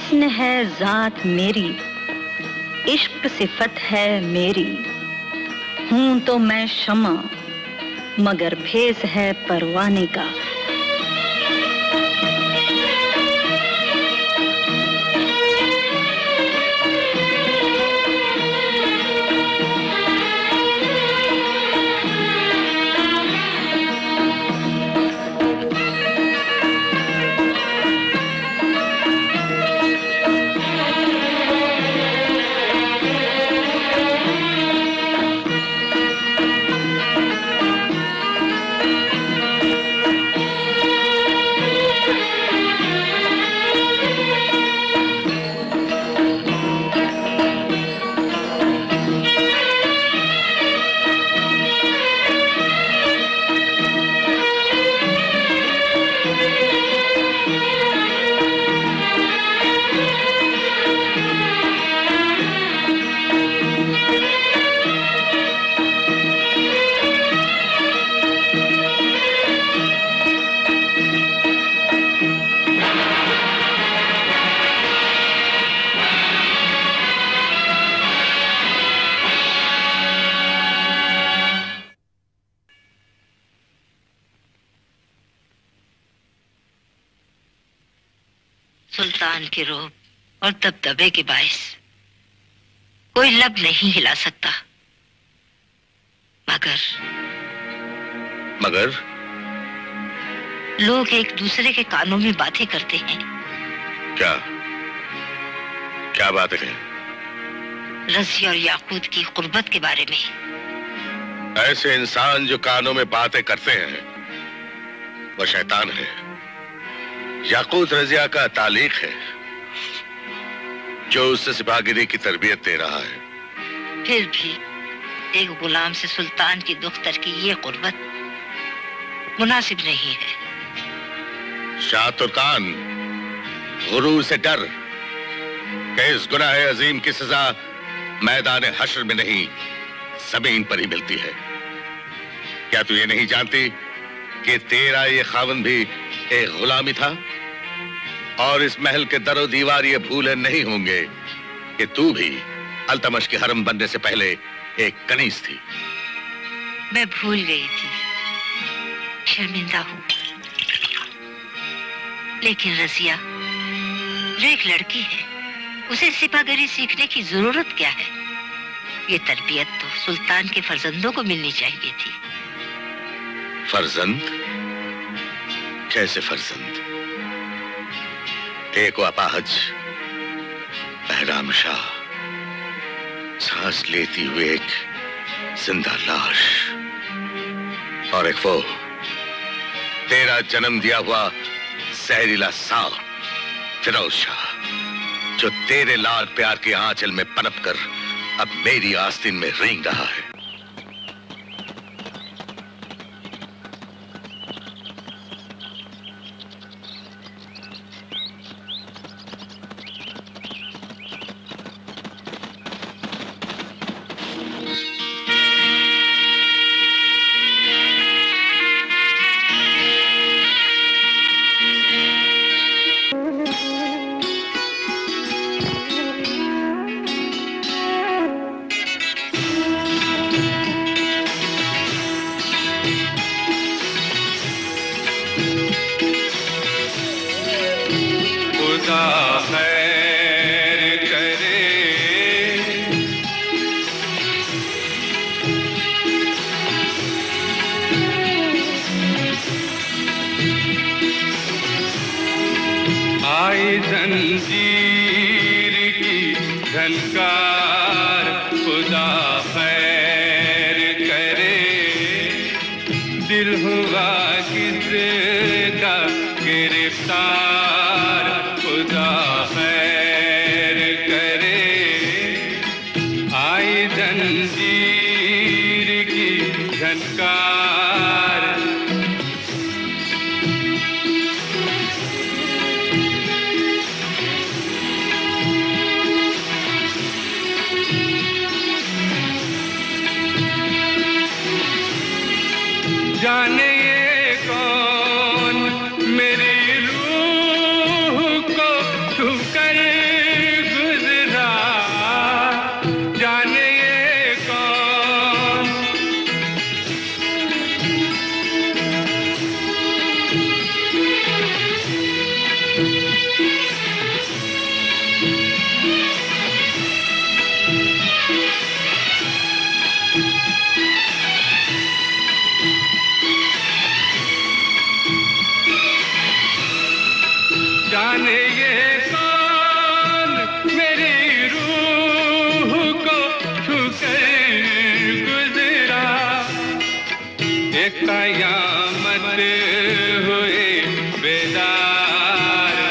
हुस्न है जात मेरी, इश्क सिफत है मेरी। हूं तो मैं शमा मगर भेस है परवाने का। सुल्तान के रोब और दबदबे के बायस कोई लब नहीं हिला सकता। मगर लोग एक दूसरे के कानों में बातें करते हैं। क्या क्या बातें हैं? रज़ी और याकूत की कुर्बत के बारे में। ऐसे इंसान जो कानों में बातें करते हैं वो शैतान है। याकूत रज़िया का तालीक है जो उससे सिपाहगिरी की तरबियत दे रहा है। फिर भी एक गुलाम से सुल्तान की दुख्तर की ये कुर्बत मुनासिब नहीं है। शाह तुर्कान, गुरूर से डर कि इस गुनाह अजीम की सजा मैदान हश्र में नहीं ज़मीन पर ही मिलती है। क्या तू ये नहीं जानती कि तेरा ये खावन भी एक गुलामी था? और इस महल के दरो दीवार ये भूले नहीं होंगे कि तू भी अल्तमश के हरम बनने से पहले एक कनीज थी। मैं भूल गई थी, शर्मिंदा हूं। लेकिन रज़िया जो एक लड़की है, उसे सिपाहगिरी सीखने की जरूरत क्या है? ये तरबियत तो सुल्तान के फर्जंदों को मिलनी चाहिए थी। फर्जंद? कैसे फर्जंद? एक अपाहज बहराम शाह, सांस लेती हुई एक जिंदा लाश, और एक वो तेरा जन्म दिया हुआ जहरीला सांप फिरोज शाह, जो तेरे लाल प्यार के आंचल में पनप कर अब मेरी आस्तीन में रेंग रहा है। मेरी रूह को तू कर कयामत हुए बेदार,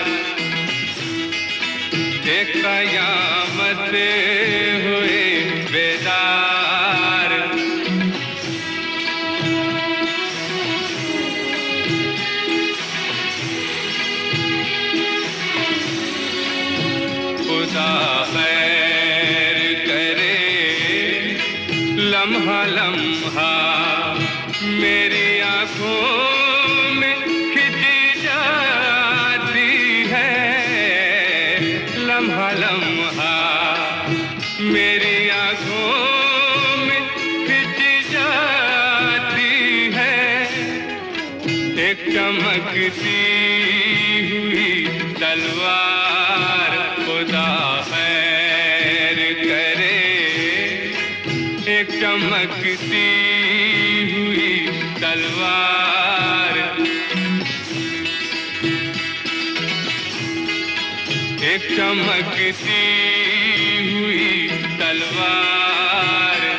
कयामत हुए बेदार। खुदा खैर करे लम्हा लम्हा मेरी आंखों में खिंची जाती है, लम्हा लम्हा मेरी आंखों में खिंची जाती है। एक चमकती हुई तलवार, खुदा खैर करे। एक चमकती हुई तलवार, एक चमकती हुई तलवार।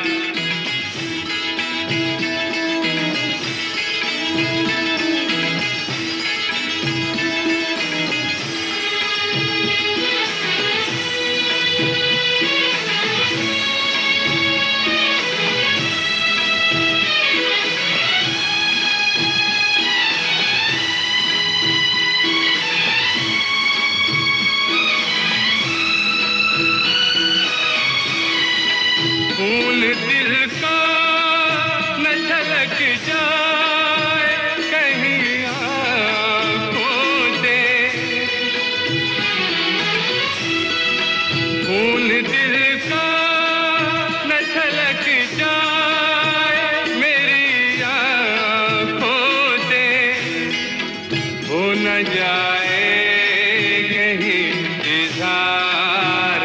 खून दिल का न छलक जाए कहीं आँखों से, खून दिल का न छलक जाए मेरी आँखों से। हो न जाए कहीं इज़हार,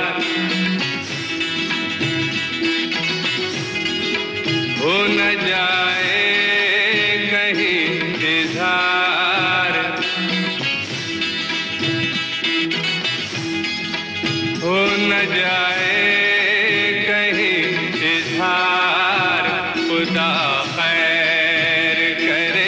हो न जाए कहीं इज़हार, हो न जाए कहीं इज़हार। खुदा खैर करे।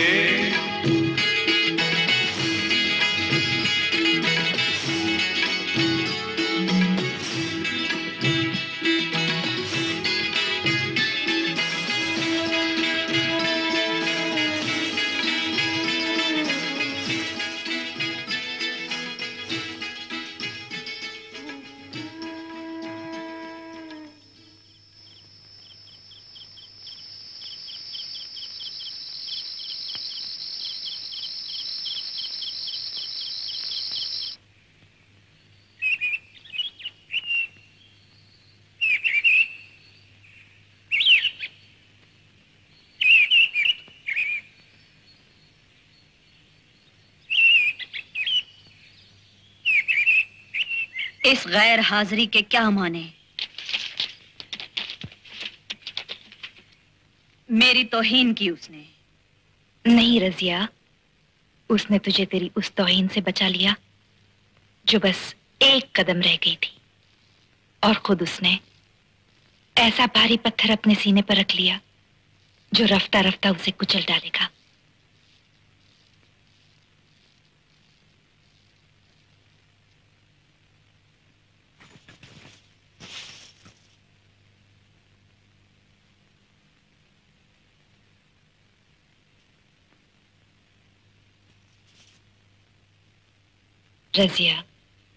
इस गैर हाजिरी के क्या माने? मेरी तौहीन की उसने। नहीं रजिया, उसने तुझे तेरी उस तौहीन से बचा लिया जो बस एक कदम रह गई थी, और खुद उसने ऐसा भारी पत्थर अपने सीने पर रख लिया जो रफ्ता रफ्ता उसे कुचल डालेगा। रजिया,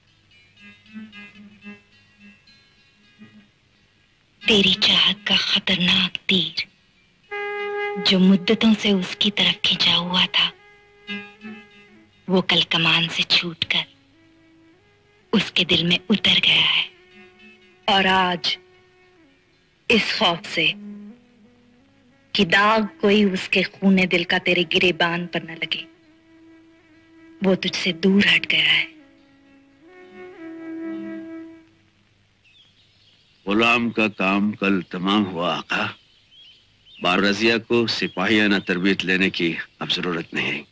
तेरी चाहत का खतरनाक तीर जो मुद्दतों से उसकी तरफ खिंचा हुआ था, वो कल कमान से छूटकर उसके दिल में उतर गया है। और आज इस खौफ से कि दाग कोई उसके खूने दिल का तेरे गिरेबान पर न लगे, वो तुझसे दूर हट गया है। गुलाम का काम कल तमाम हुआ आका। बार रजिया को सिपाहियाना तरबियत लेने की अब जरूरत नहीं।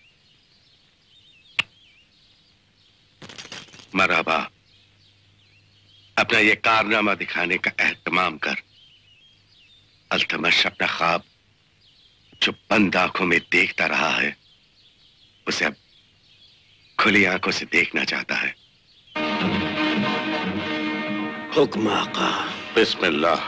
मरहबा। अपना ये कारनामा दिखाने का एहतमाम कर। अल्तमश अपना ख्वाब जो बंद आंखों में देखता रहा है, उसे अब खुली आंखों से देखना चाहता है। हुक्म आका। बिस्मिल्लाह।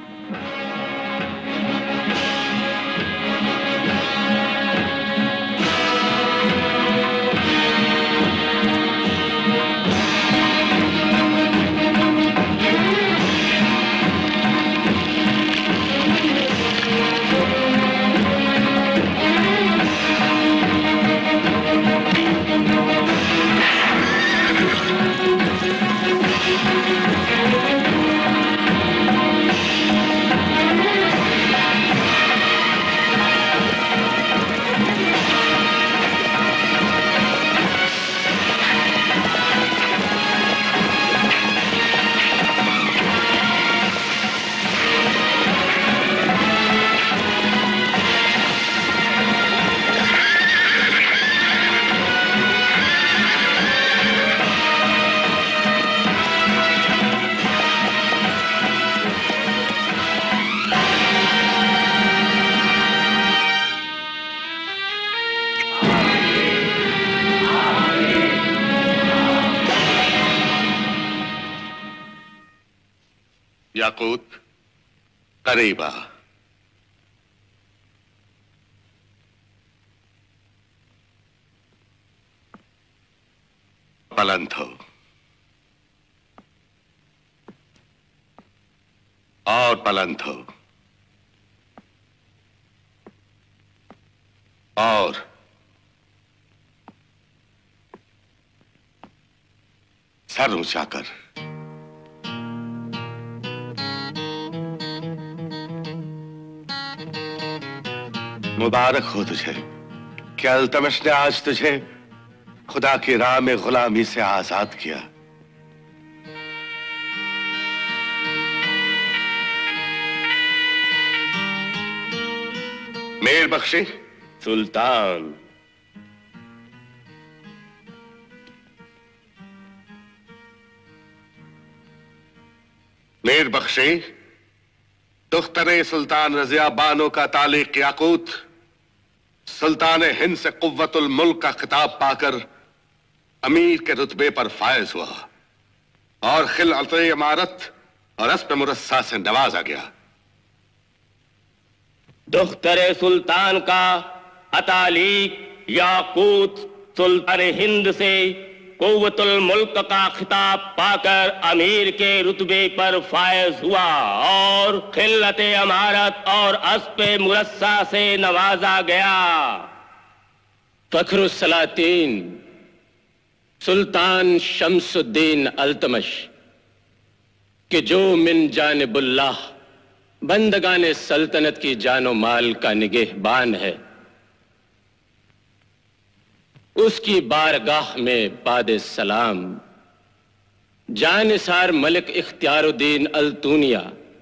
याकूत करीबा। बुलंद हो और बुलंद हो और सर ऊंचा कर। मुबारक हो तुझे कि अल्तमश ने आज तुझे खुदा की राह में गुलामी से आजाद किया। मेर बख्शी। सुल्तान। मेर बख्शी, दुख्तरे सुल्तान रजिया बानो का तालिक याकूत सुल्तान हिंद से कुव्वतुल मुल्क का खिताब पाकर अमीर के रुतबे पर फायज हुआ और खिलअत इमारत और अस्प मुरस्सा से नवाजा गया। दुख्तरे सुल्तान का अतालिक याकूत सुल्तान हिंद से कुव्वतुल मुल्क का खिताब पाकर अमीर के रुतबे पर फायज हुआ और खिल्लत अमारत और अस्पे मुरस्सा से नवाजा गया। फखरुस्सलातीन सुल्तान शम्सुद्दीन अल्तमश कि जो मिन जानिबुल्लाह बंदगाने सल्तनत की जानो माल का निगहबान है, उसकी बारगाह में बादे सलाम जानिसार मलिक इख्तियारुद्दीन अल्तूनिया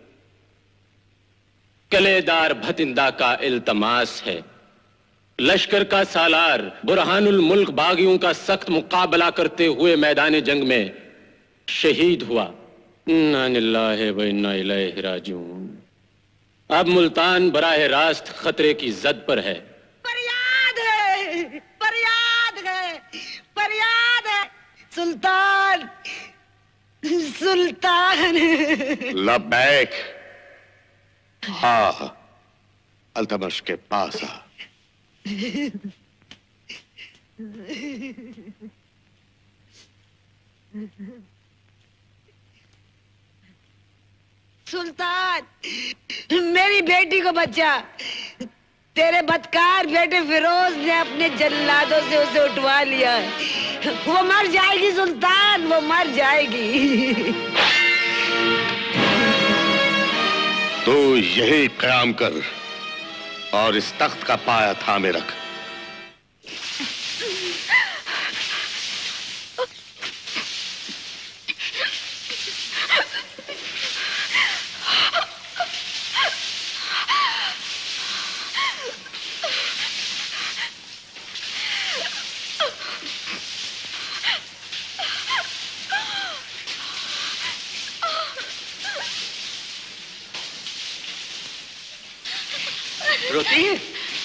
कलेदार भतिंदा का इल्तमास है। लश्कर का सालार बुरहानुल मुल्क बागियों का सख्त मुकाबला करते हुए मैदान जंग में शहीद हुआ। इन्ना लिल्लाहि व इन्ना इलैहि राजिऊन। अब मुल्तान बराह रास्त खतरे की जद पर है। फरियाद है सुल्तान, सुल्तान। लब्बैक। हाँ, अल्तमश के पास आ। सुल्तान, मेरी बेटी को बचा। तेरे बदकार बेटे फिरोज ने अपने जल्लादों से उसे उठवा लिया। वो मर जाएगी सुल्तान, वो मर जाएगी। तू यही क़याम कर और इस तख्त का पाया थामे रख। रोती है?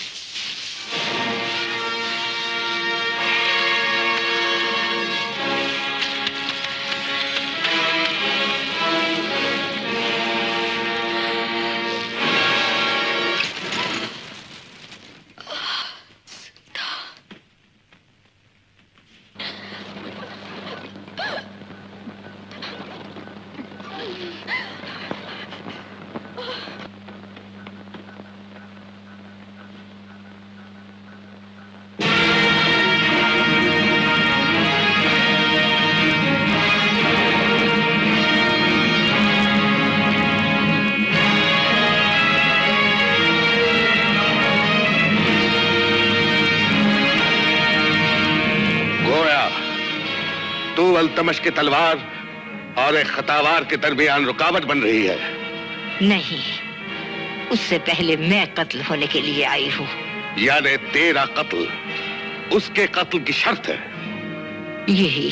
अल्तमश की तलवार और एक खतावार के दरमियान रुकावट बन रही है। नहीं, उससे पहले मैं कत्ल होने के लिए आई हूँ। यानी तेरा कत्ल उसके कत्ल की शर्त है? यही,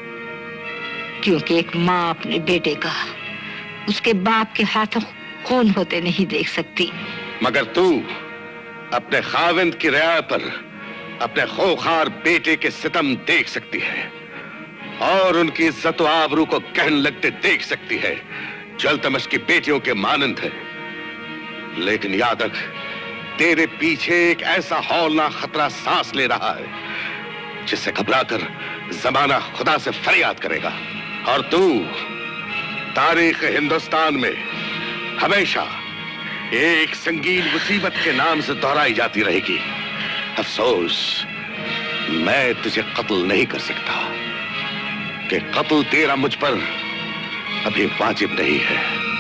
क्योंकि एक माँ अपने बेटे का उसके बाप के हाथों खून होते नहीं देख सकती। मगर तू अपने खाविंद की रिया पर अपने खोखार बेटे के सितम देख सकती है और उनकी इज्जत व आबरू को कहन लगते देख सकती है, जो अल्तमश की बेटियों के मानंद है। लेकिन याद रख, तेरे पीछे एक ऐसा हौलनाक खतरा सांस ले रहा है जिससे घबराकर जमाना खुदा से फरियाद करेगा, और तू तारीख हिंदुस्तान में हमेशा एक संगीन मुसीबत के नाम से दोहराई जाती रहेगी। अफसोस, मैं तुझे कत्ल नहीं कर सकता कि कत्ल तेरा मुझ पर अभी वाजिब नहीं है,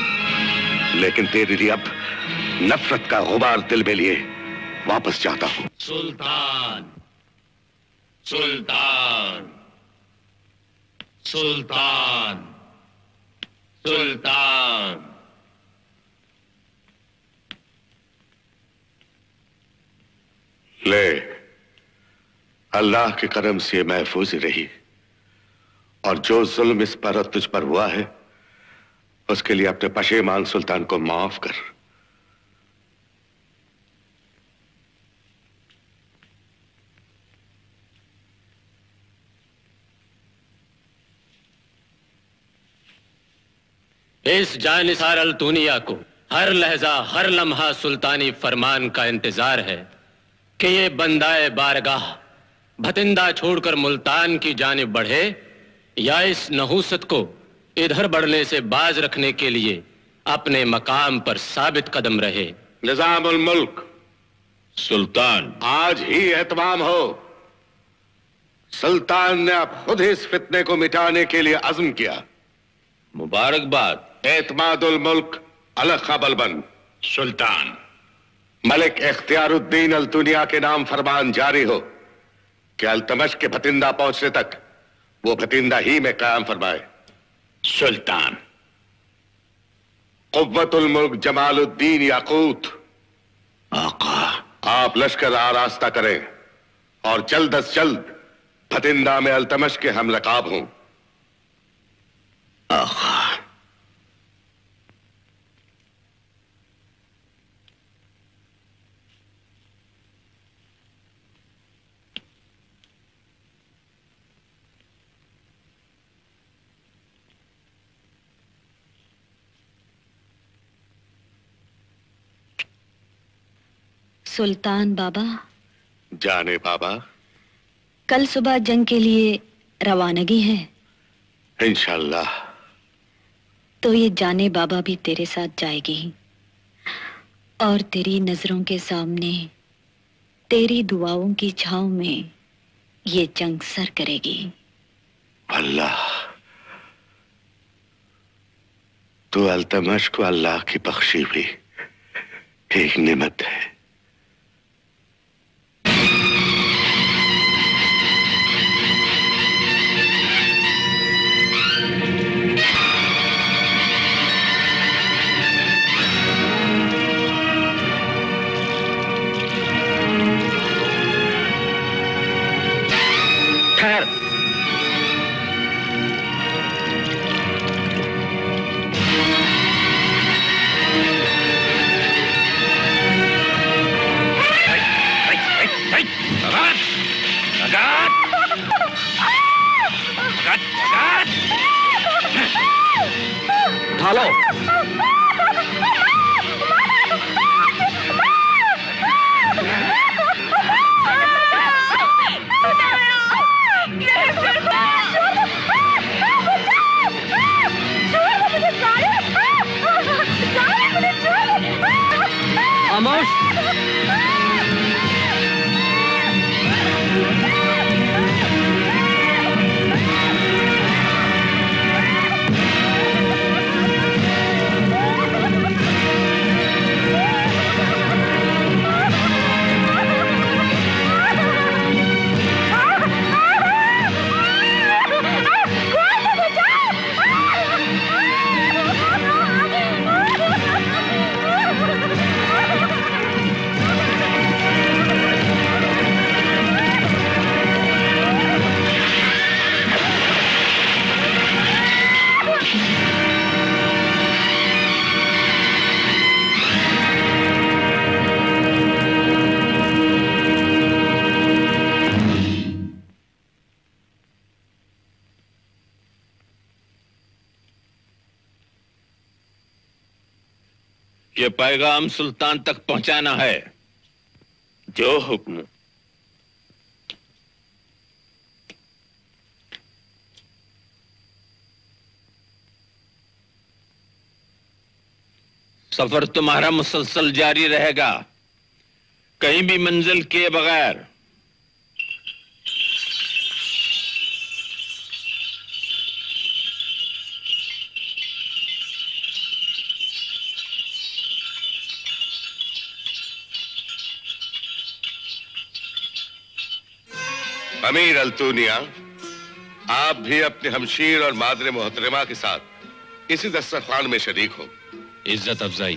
लेकिन तेरे लिए अब नफरत का गुबार दिल में लिए वापस जाता हूं। सुल्तान, सुल्तान, सुल्तान, सुल्तान। ले, अल्लाह के करम से महफूज रही, और जो जुल्म इस पर और तुझ पर हुआ है उसके लिए अपने पशेमान सुल्तान को माफ कर। इस जानिसार अल-दुनिया को हर लहजा हर लम्हा सुल्तानी फरमान का इंतजार है कि ये बंदाए बारगाह भतिंदा छोड़कर मुल्तान की जानिब बढ़े या इस नहूसत को इधर बढ़ने से बाज रखने के लिए अपने मकाम पर साबित कदम रहे। निजामुल मुल्क, सुल्तान, आज ही एहतमाम हो। सुल्तान ने अब खुद इस फितने को मिटाने के लिए अज़्म किया। मुबारकबाद। एतमादुल मुल्क अलग बलबन। सुल्तान, मलिक इख्तियारुद्दीन अल दुनिया के नाम फरमान जारी हो कि अल्तमश के भतिंदा पहुंचने तक वो भतिंदा ही में कायम फरमाए। सुल्तान। कुव्वतुल मुल्क जमालुद्दीन याकूत। आका, आप लश्कर आरास्ता करें और जल्द अज जल्द भतिंदा में अल्तमश के हम रकाब हों। आका। सुल्तान बाबा। जाने बाबा। कल सुबह जंग के लिए रवानगी है इंशाल्लाह। तो ये जाने बाबा भी तेरे साथ जाएगी और तेरी नजरों के सामने तेरी दुआओं की छांव में ये जंग सर करेगी। अल्लाह, तो अल्तमश को अल्लाह की बख्शी हुई एक नेमत है। संभालो। खामोश। ये पैगाम सुल्तान तक पहुंचाना है। जो हुक्म। सफर तुम्हारा मुसलसल जारी रहेगा, कहीं भी मंजिल किए बगैर। अमीर अल्तूनिया, आप भी अपने हमशीर और मादरे मोहतरमा के साथ इसी दस्तरखान में शरीक हो। इज्जत अफजाई।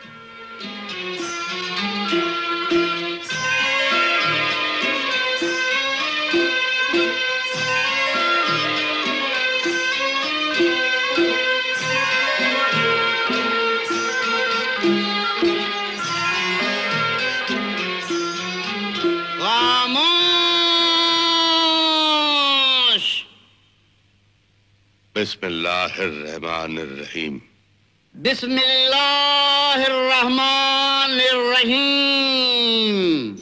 बिस्मिल्लाहिर्रहमानिर्रहीम। बिस्मिल्लाहिर्रहमानिर्रहीम।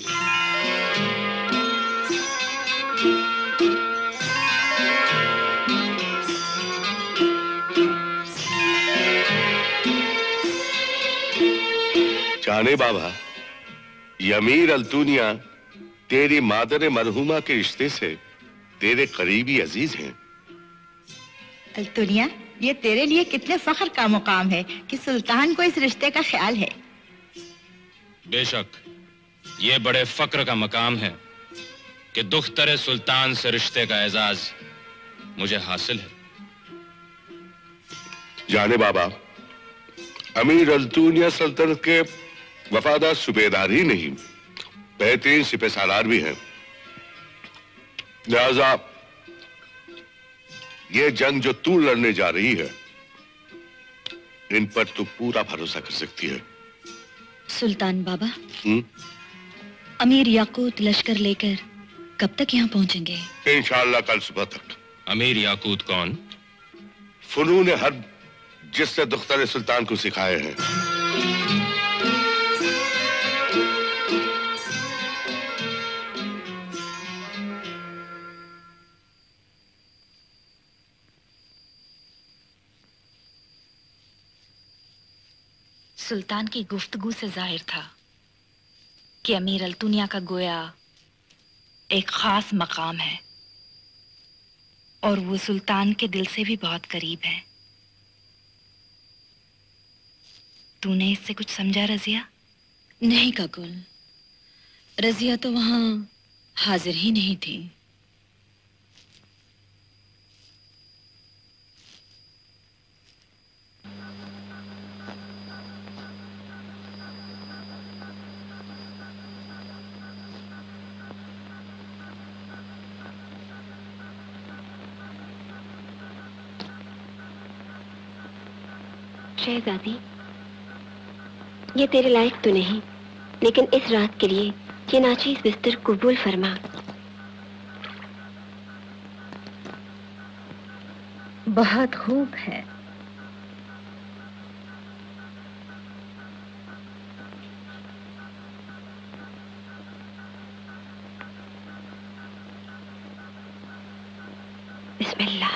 जाने बाबा, ये अमीर अल्तूनिया तेरी मादर मरहूमा के रिश्ते से तेरे करीबी अजीज हैं। अल्तुनिया, ये तेरे लिए कितने फख्र का मुकाम है कि सुल्तान को इस रिश्ते का ख्याल है। बेशक ये बड़े फख्र का मकाम है कि दुख्तर सुल्तान से रिश्ते का एजाज मुझे हासिल है। जाने बाबा, अमीर अल्तूनिया सल्तनत के वफादार सूबेदार ही नहीं, बेहतरीन सिपहसालार भी हैं। लिहाजा ये जंग जो तू लड़ने जा रही है, इन पर तू पूरा भरोसा कर सकती है। सुल्तान बाबा, अमीर याकूत लश्कर लेकर कब तक यहाँ पहुंचेंगे? इंशाअल्लाह कल सुबह तक। अमीर याकूत कौन? फनून हर्ब जिससे दुख्तर सुल्तान को सिखाए हैं। सुल्तान की गुफ्तगू से जाहिर था कि अमीर अल्तुनिया का गोया एक खास मकाम है और वो सुल्तान के दिल से भी बहुत करीब है। तूने इससे कुछ समझा रजिया? नहीं काकुल, रजिया तो वहां हाजिर ही नहीं थी। शहजादी, ये तेरे लायक तो नहीं, लेकिन इस रात के लिए ये नाचीज बिस्तर कबूल फरमा। बहुत खूब है। बिस्मिल्लाह।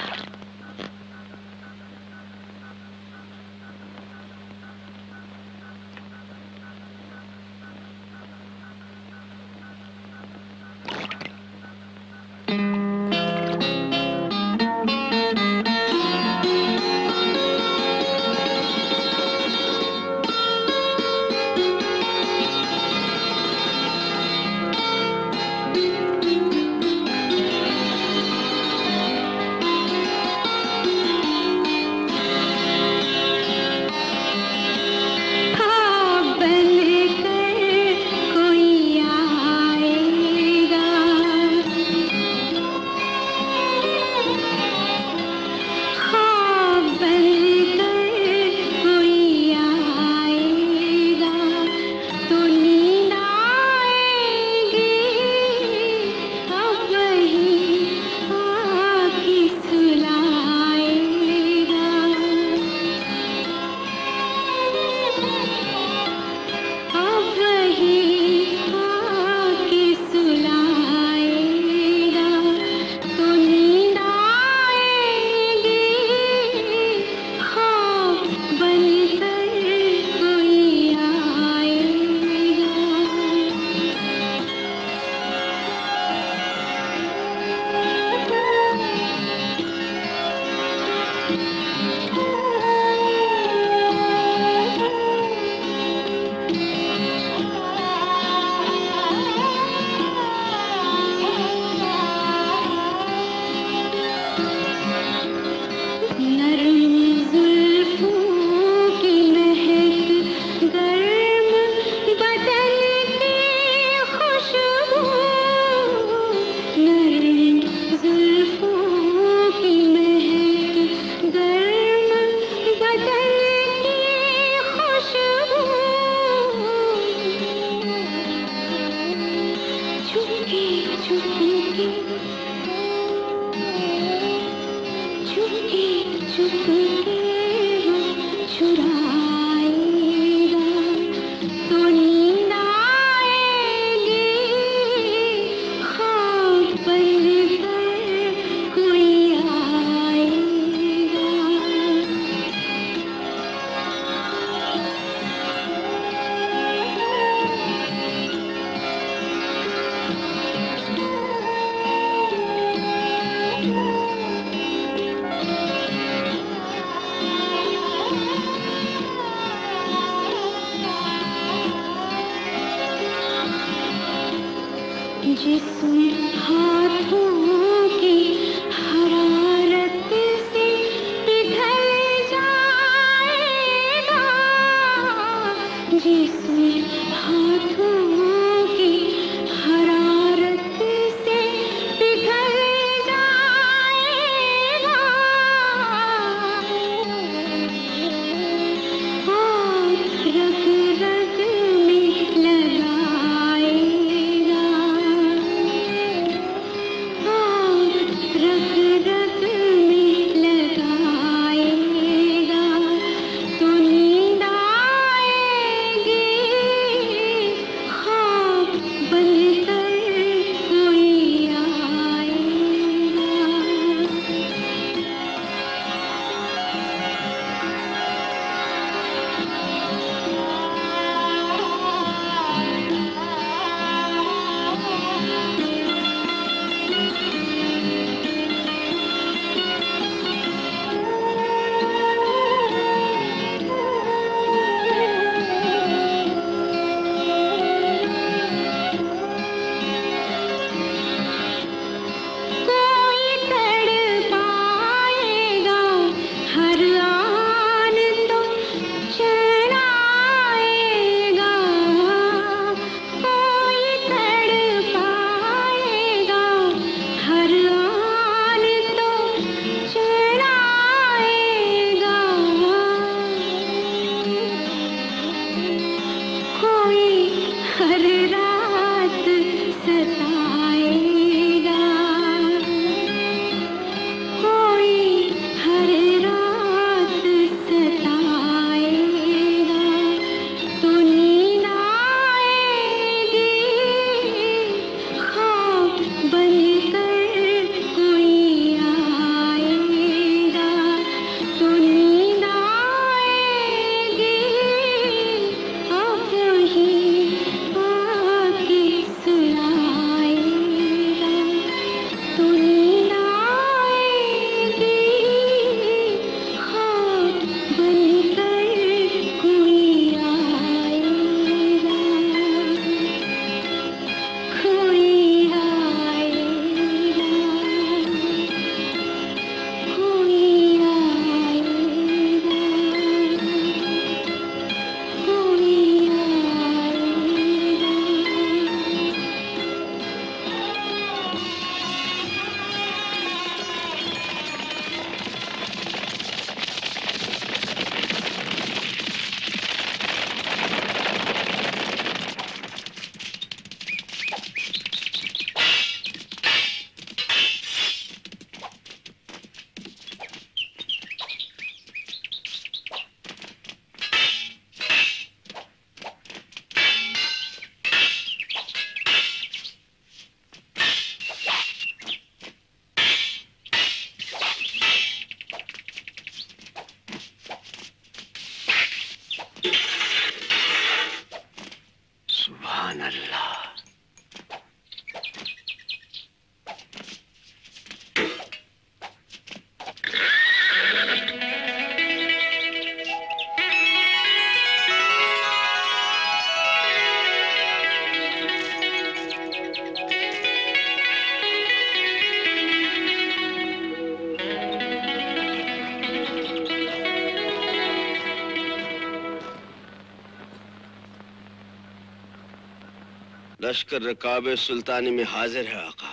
लश्कर रकाब सुल्तानी में हाजिर है आका।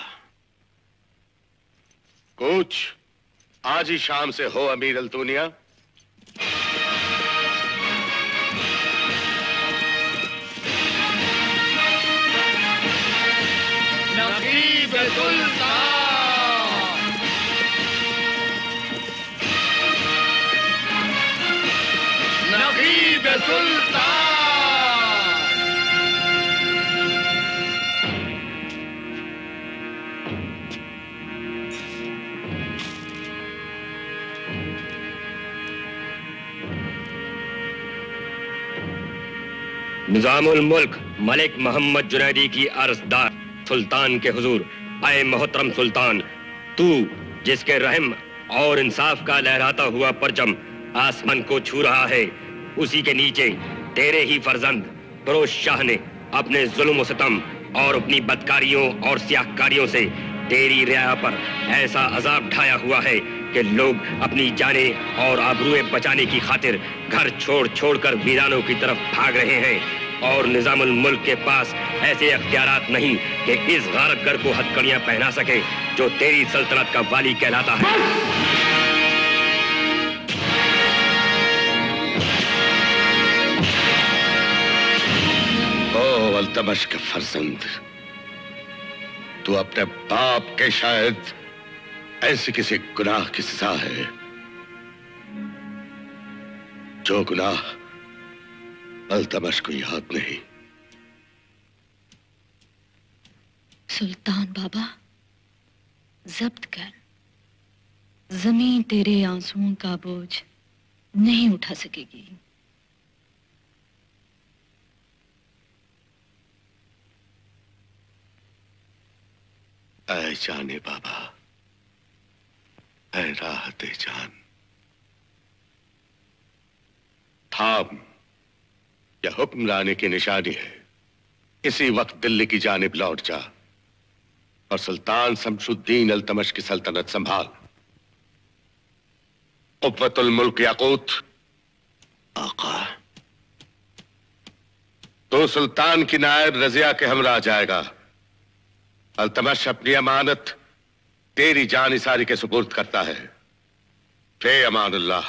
कुछ आज ही शाम से हो अमीर अल्तुनिया। नकीब सुल्तान, नकीब सुल्तान। निजामुल मुल्क मलिक मोहम्मद जुनैदी की अर्जदार सुल्तान के हुजूर। आए मोहतरम सुल्तान, तू जिसके रहम और इंसाफ का लहराता हुआ परचम आसमान को छू रहा है, उसी के नीचे तेरे ही फर्जंद फिरोज शाह ने अपने जुल्म व सितम और अपनी बदकारियों और सियाहकारियों से तेरी रियाया पर ऐसा अजाब ढाया हुआ है कि लोग अपनी जाने और आबरूएं बचाने की खातिर घर छोड़ छोड़कर वीरानों की तरफ भाग रहे हैं, और निजामुल मुल्क के पास ऐसे अख्तियारात नहीं कि इस गारतगर को हथकड़ियां पहना सके जो तेरी सल्तनत का वाली कहलाता है। ओ अल्तमश के फर्जंद, तू अपने बाप के शायद ऐसे किसी गुनाह की सजा है जो गुनाह अल्तमश को याद नहीं। सुल्तान बाबा, जब्त कर। जमीन तेरे आंसुओं का बोझ नहीं उठा सकेगी। ऐ जाने बाबा, ऐ राहते जान, थाम यह हुक्म लाने की निशानी है। इसी वक्त दिल्ली की जानिब लौट जा और सुल्तान शमशुद्दीन अल्तमश की सल्तनत संभाल। क़ुव्वतुल मुल्क याकूत। आका। तो सुल्तान की नायब रजिया के हमरा जाएगा। अल्तमश अपनी अमानत तेरी जानिसारी के सुपुर्द करता है। फे अमानुल्लाह।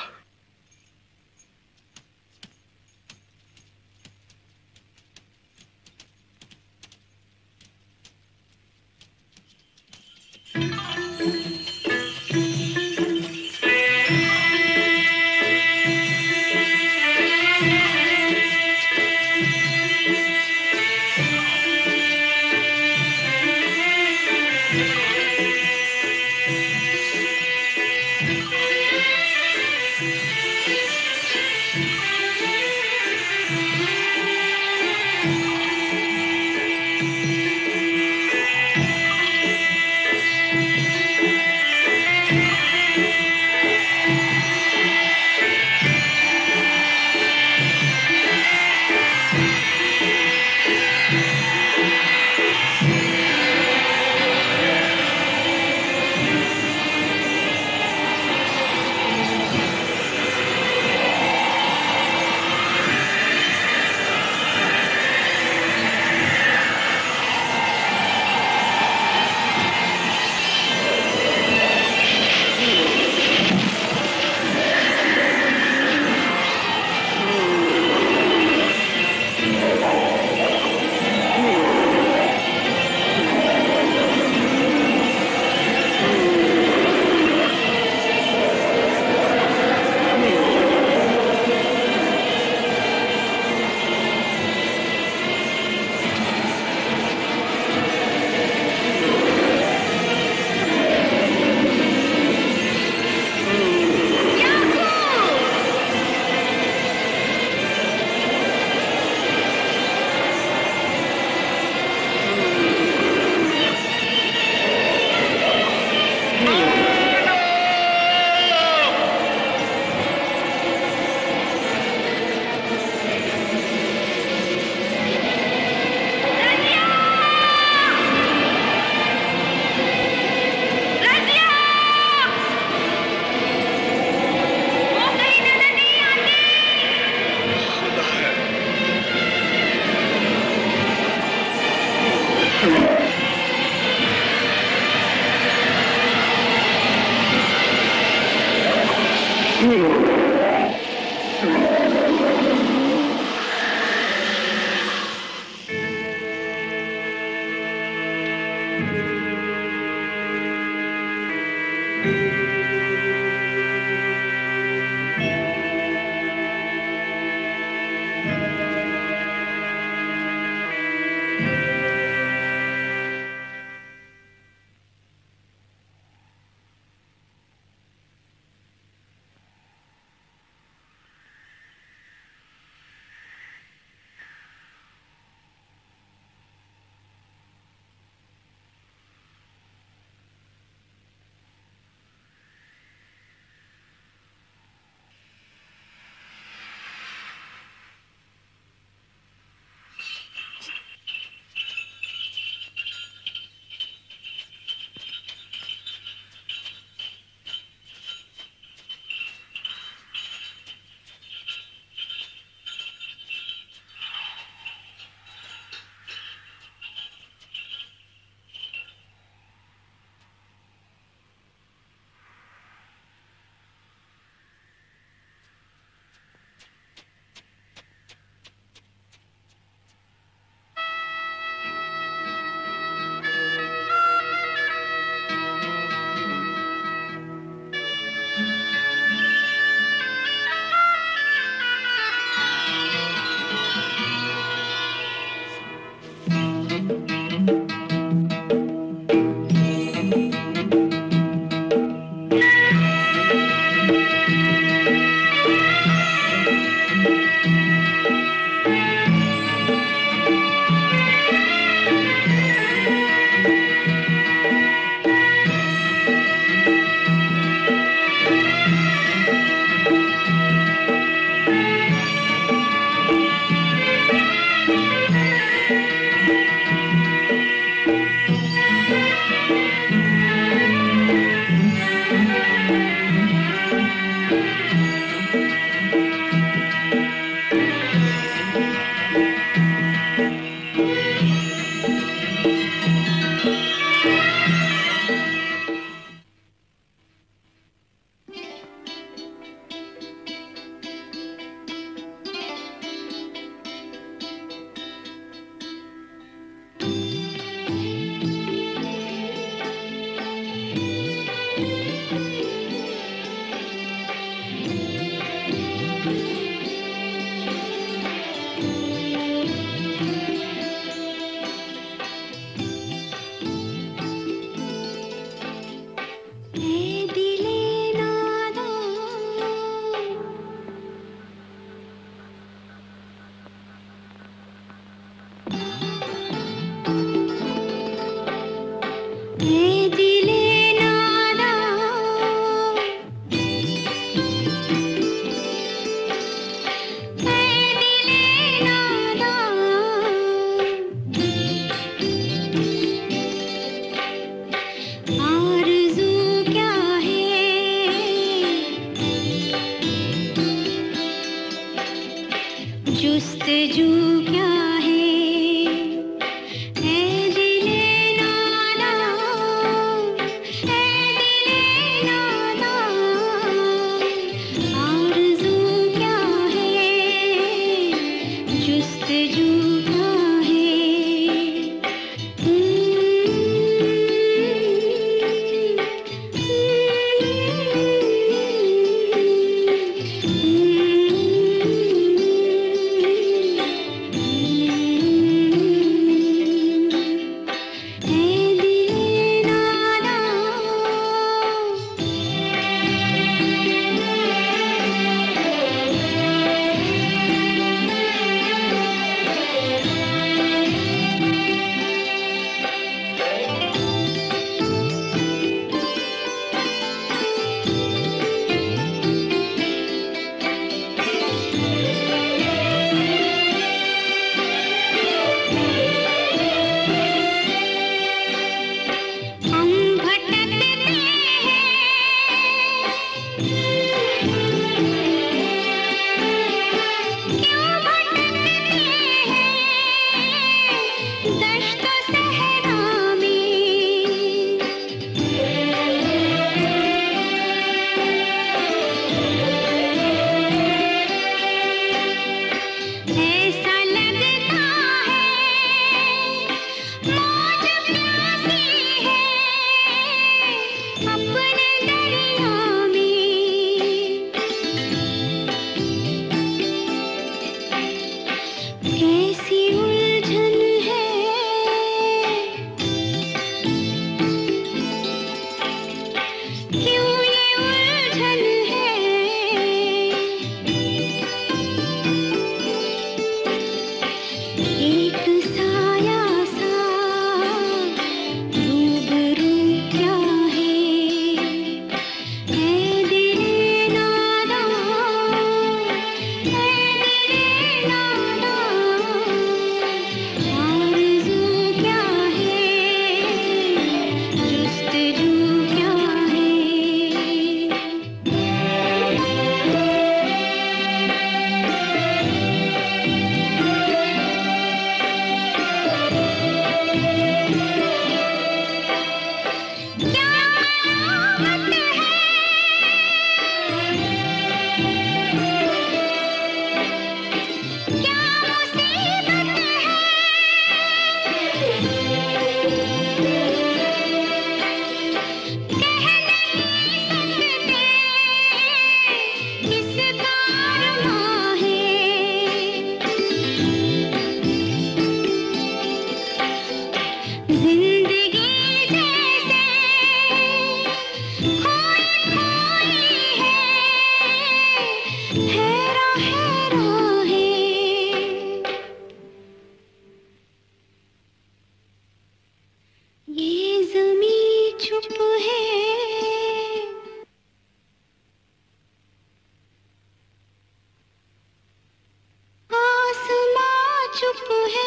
चुप है।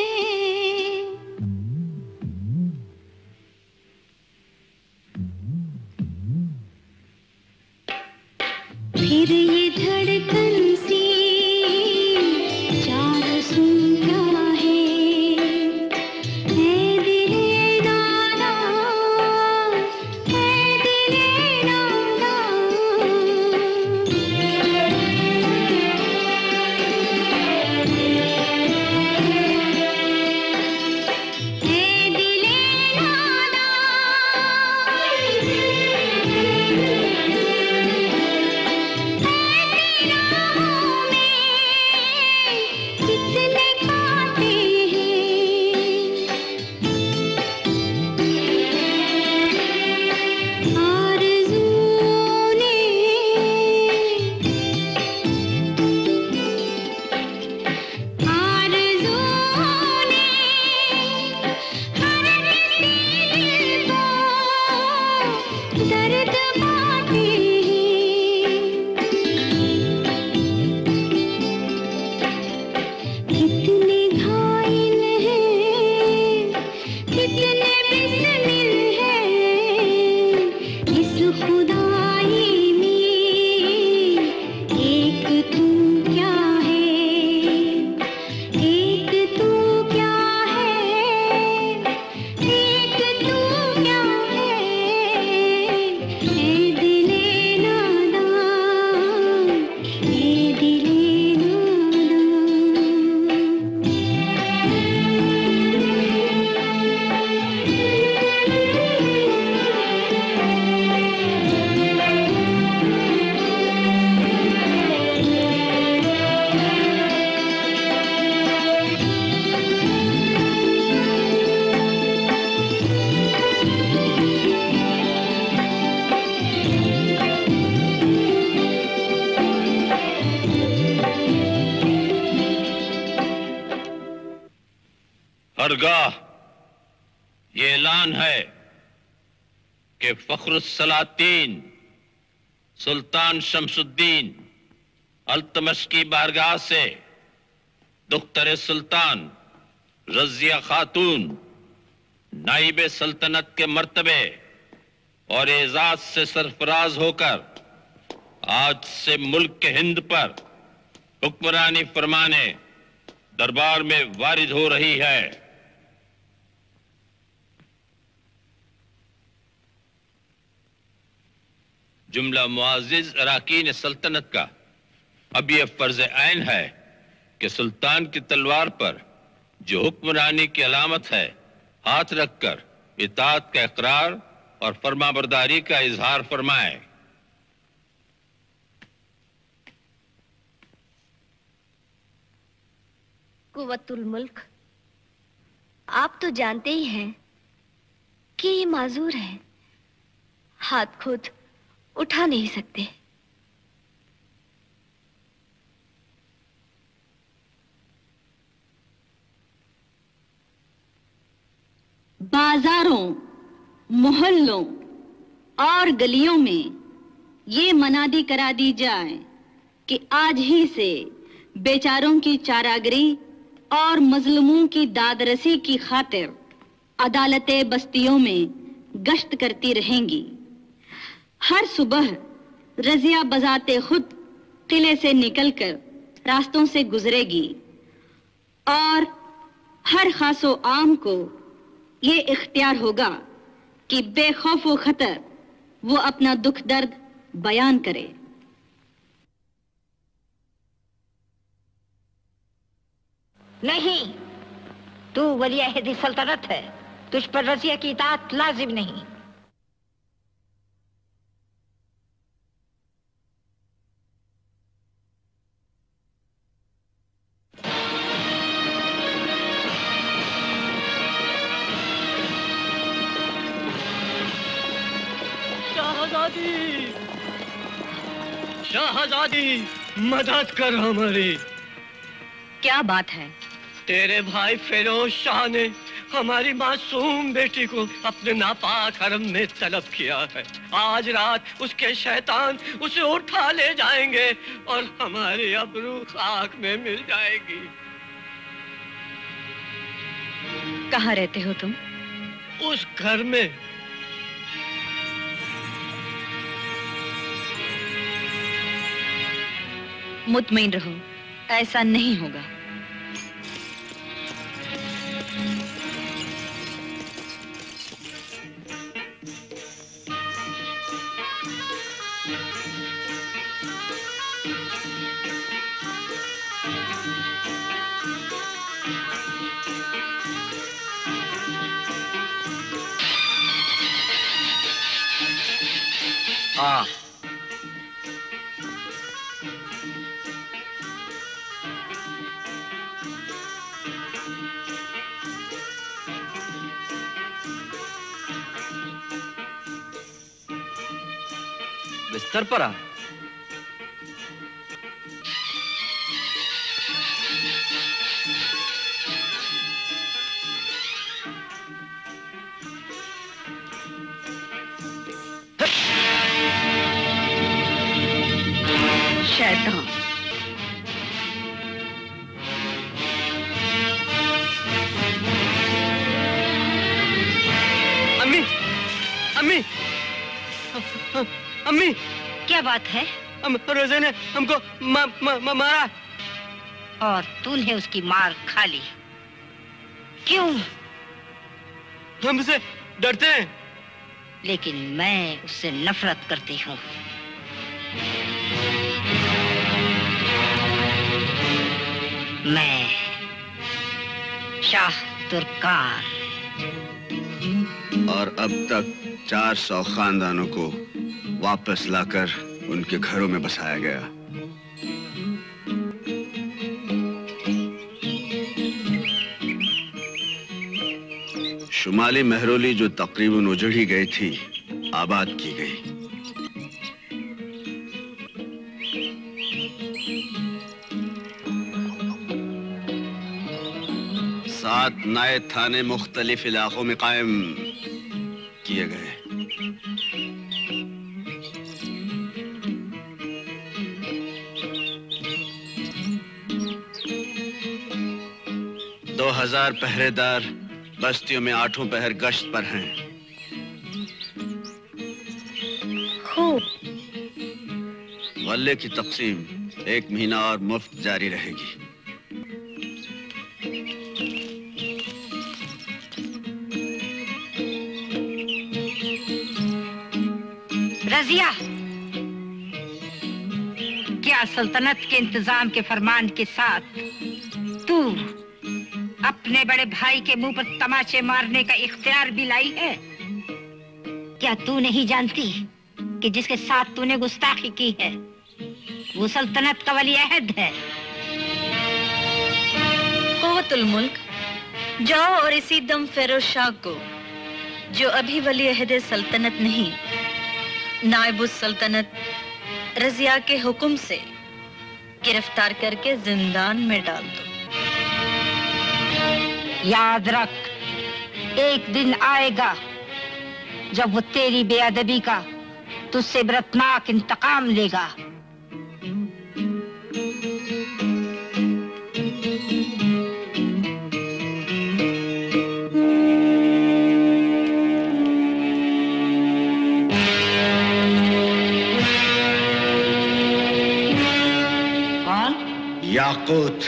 फिर ये धड़कन सी चार सुन क्या है दिले नाना, है दिले नाना। है दिले नाना, कितने कांटे हैं आरज़ू ने, आरज़ू ने हर किसी दिल को दर्द बांटे हैं। कितने घायल हैं, कितने बिस्मिल हैं इस खुदाई में। एक तू क्या है, एक तू क्या है, एक तू क्या है दिले नादा, है दिले नादा। हरगाह ये ऐलान है कि फख्रुस्सलातीन सुल्तान शमसुद्दीन अल्तमश की बारगाह से दुख्तर सुल्तान रज़िया खातून नाइब सल्तनत के मर्तबे और एजाज से सरफराज होकर आज से मुल्क के हिंद पर हुक्मरानी फरमाने दरबार में वारिद हो रही है। जुमला मुआज़िज़ अराकीन सल्तनत का अब यह फर्ज ऐन है कि सुल्तान की तलवार पर जो हुक्मरानी की अलामत है हाथ रखकर इताअत का इकरार और फरमाबरदारी का इजहार फरमाए। कुव्वतुल मुल्क, आप तो जानते ही हैं कि ये माजूर है, हाथ खुद उठा नहीं सकते। बाजारों, मोहल्लों और गलियों में ये मनादी करा दी जाए कि आज ही से बेचारों की चारागरी और मजलूमों की दादरसी की खातिर अदालतें बस्तियों में गश्त करती रहेंगी। हर सुबह रज़िया बजाते खुद किले से निकलकर रास्तों से गुजरेगी और हर खासो आम को ये इख्तियार होगा कि बेखौफ व खतर वो अपना दुख दर्द बयान करे। नहीं, तू वली-ए-अहद सल्तनत है, तुझ पर रज़िया की इताअत लाजिम नहीं। शहजादी, शहजादी, मदद कर हमारी। क्या बात है? तेरे भाई फिरोज शाह ने हमारी मासूम बेटी को अपने नापाक हरम में तलब किया है। आज रात उसके शैतान उसे उठा ले जाएंगे और हमारी अबरू खाक में मिल जाएगी। कहाँ रहते हो तुम? उस घर में। मुतमईन रहो, ऐसा नहीं होगा। हाँ, बिस्तर पर आ। शैतान। अम्मी, अम्मी, अम्मी, क्या बात है? रोज़े ने हमको मारा। और तूने उसकी मार खा ली, क्यों? हम उसे डरते हैं। लेकिन मैं उससे नफरत करती हूँ। मैं शाह तुर्कान। और अब तक 400 खानदानों को वापस लाकर उनके घरों में बसाया गया। शुमाली मेहरौली जो तकरीबन उजड़ ही गई थी, आबाद की गई। सात नए थाने मुख्तलिफ इलाकों में कायम किए गए। दो 2000 पहरेदार बस्तियों में 8 पहर गश्त पर हैं। खूब। गल्ले की तकसीम 1 महीना और मुफ्त जारी रहेगी। रजिया, क्या सल्तनत के इंतजाम के फरमान के साथ तू अपने बड़े भाई के मुंह पर तमाचे मारने का इख्तियार भी लाई है? क्या तू नहीं जानती कि जिसके साथ तूने गुस्ताखी की है वो सल्तनत का वली अहद है? कुव्वतुल मुल्क, जाओ और इसी दम फिरोज शाह को, जो अभी वली अहद सल्तनत नहीं, नायबुस सल्तनत रजिया के हुक्म से गिरफ्तार करके जिंदान में डाल दो। याद रख, एक दिन आएगा जब वो तेरी बेअदबी का तुझसे बरतनाक इंतकाम लेगा। याकूत,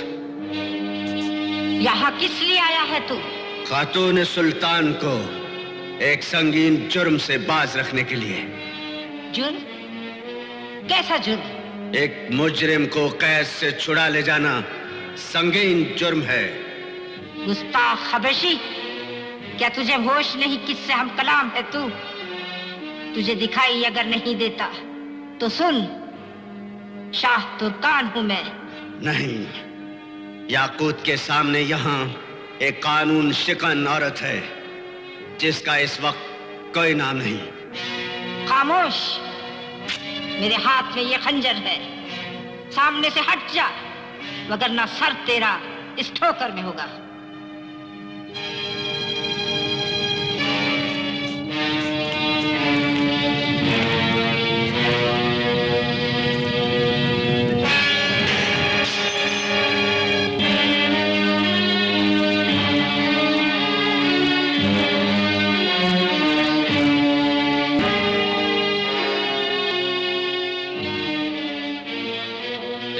यहाँ किस लिए आया है तू? खातून सुल्तान को एक संगीन जुर्म से बाज रखने के लिए। जुर्म? कैसा जुर्म? एक मुजरिम को कैद से छुड़ा ले जाना संगीन जुर्म है। गुस्ताख हबशी, क्या तुझे होश नहीं किससे हम कलाम है तू? तुझे दिखाई अगर नहीं देता तो सुन, शाह तुर्कान हूं मैं। नहीं, याकूत के सामने यहाँ एक कानून शिकन औरत है जिसका इस वक्त कोई नाम नहीं। खामोश, मेरे हाथ में ये खंजर है, सामने से हट जा वगरना सर तेरा इस ठोकर में होगा।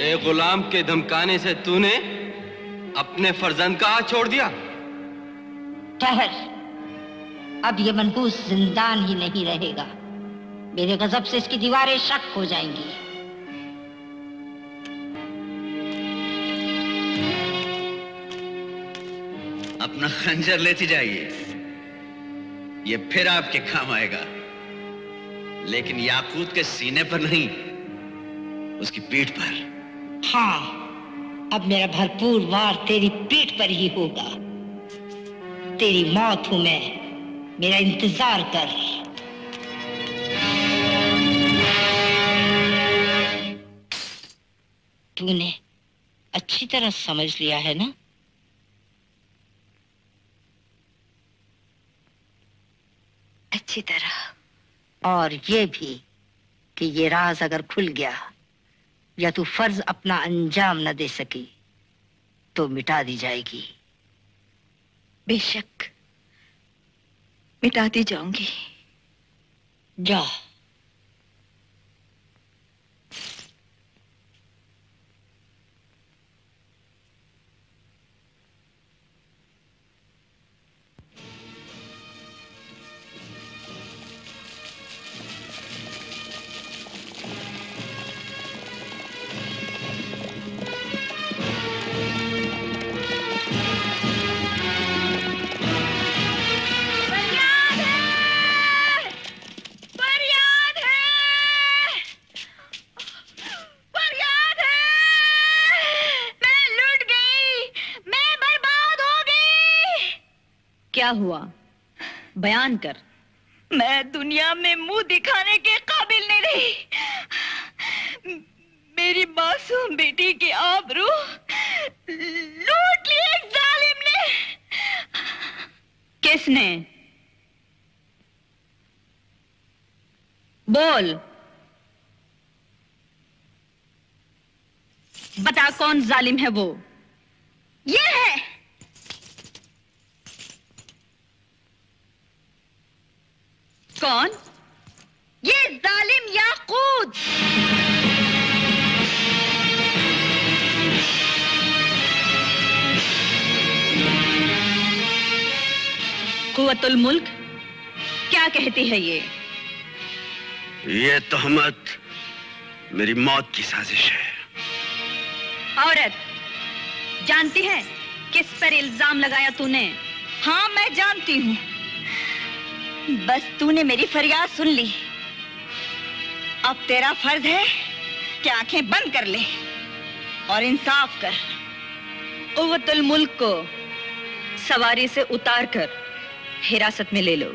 एक गुलाम के धमकाने से तूने अपने फर्जंद का हाथ छोड़ दिया? ठहर, अब ये मनहूस जिंदान ही नहीं रहेगा। मेरे गजब से इसकी दीवारें शक हो जाएंगी। अपना खंजर लेती जाइए, ये फिर आपके काम आएगा, लेकिन याकूत के सीने पर नहीं, उसकी पीठ पर। हाँ, अब मेरा भरपूर वार तेरी पीठ पर ही होगा। तेरी मौत हूं मैं, मेरा इंतजार कर। तूने अच्छी तरह समझ लिया है ना? अच्छी तरह। और ये भी कि ये राज अगर खुल गया या तू फर्ज अपना अंजाम न दे सकी तो मिटा दी जाएगी। बेशक मिटाती जाऊंगी। जा। क्या हुआ? बयान कर। मैं दुनिया में मुंह दिखाने के काबिल नहीं रही। मेरी मासूम बेटी की आबरू लूट ली एक जालिम ने। किसने? बोल, बता कौन जालिम है वो? ये है। कौन? ये जालिम याकूत। कुव्वतुल मुल्क क्या कहती है ये? ये तहमत मेरी मौत की साजिश है। औरत, जानती है किस पर इल्जाम लगाया तूने? हाँ, मैं जानती हूँ। बस तूने मेरी फरियाद सुन ली। अब तेरा फर्ज है कि आंखें बंद कर ले और इंसाफ कर। कुव्वतुल मुल्क को सवारी से उतार कर हिरासत में ले लो।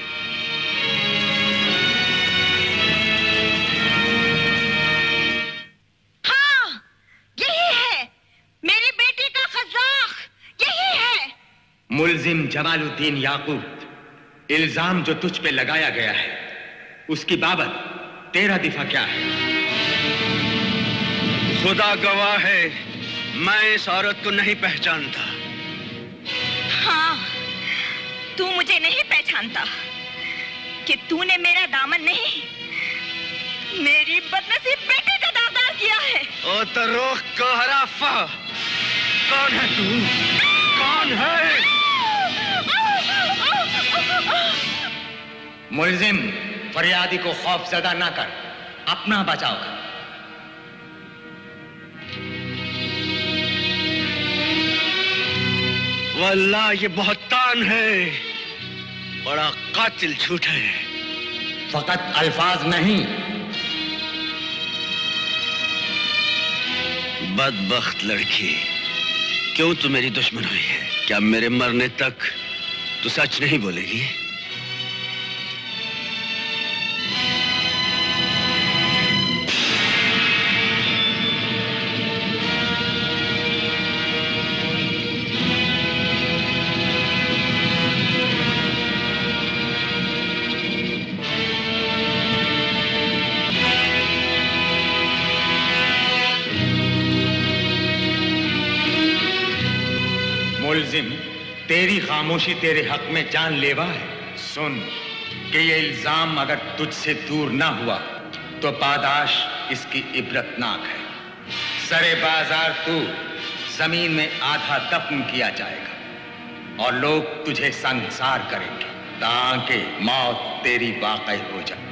हाँ, यही है मेरी बेटी का खज़ाक, यही है। मुल्जिम जमालुद्दीन याकूत, इल्जाम जो तुझ पे लगाया गया है उसकी बाबत तेरा दिफा क्या है? खुदा गवाह है, मैं इस औरत को नहीं पहचानता। हाँ, तू मुझे नहीं पहचानता कि तूने मेरा दामन नहीं, मेरी बदनसीब बेटी का दामदार किया है। ओ तो रोक को हराफा। कौन है तू? कौन है? मुल्जिम, फरियादी को खौफजदा ना कर, अपना बचाव कर। वल्लाह ये बहुतान है, बड़ा कातिल झूठ है। फकत अल्फाज नहीं। बदबख्त लड़की, क्यों तू मेरी दुश्मन हुई है? क्या मेरे मरने तक तू सच नहीं बोलेगी? मुल्जिम, तेरी खामोशी तेरे हक में जानलेवा है। सुन कि ये इल्जाम अगर तुझसे दूर ना हुआ तो पादाश इसकी इबरतनाक है। सरे बाजार तू जमीन में आधा दफन किया जाएगा और लोग तुझे संसार करेंगे ताकि मौत तेरी वाकई हो जाए।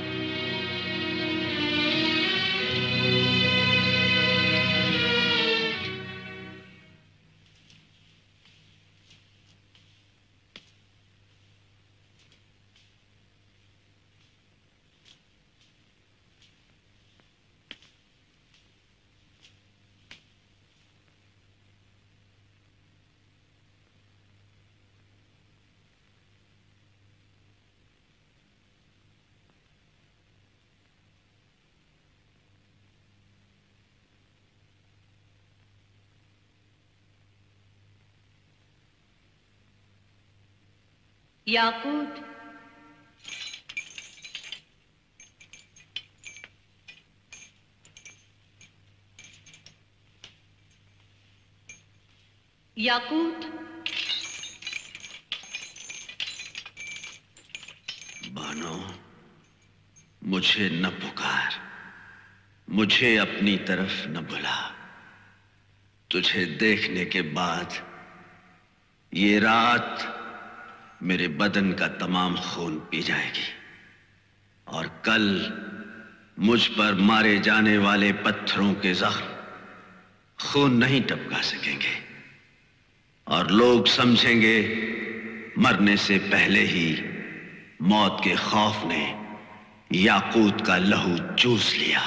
याकूत, याकूत, बानो, मुझे न पुकार, मुझे अपनी तरफ न बुला। तुझे देखने के बाद ये रात मेरे बदन का तमाम खून पी जाएगी और कल मुझ पर मारे जाने वाले पत्थरों के जख्म खून नहीं टपका सकेंगे और लोग समझेंगे मरने से पहले ही मौत के खौफ ने याकूत का लहू चूस लिया।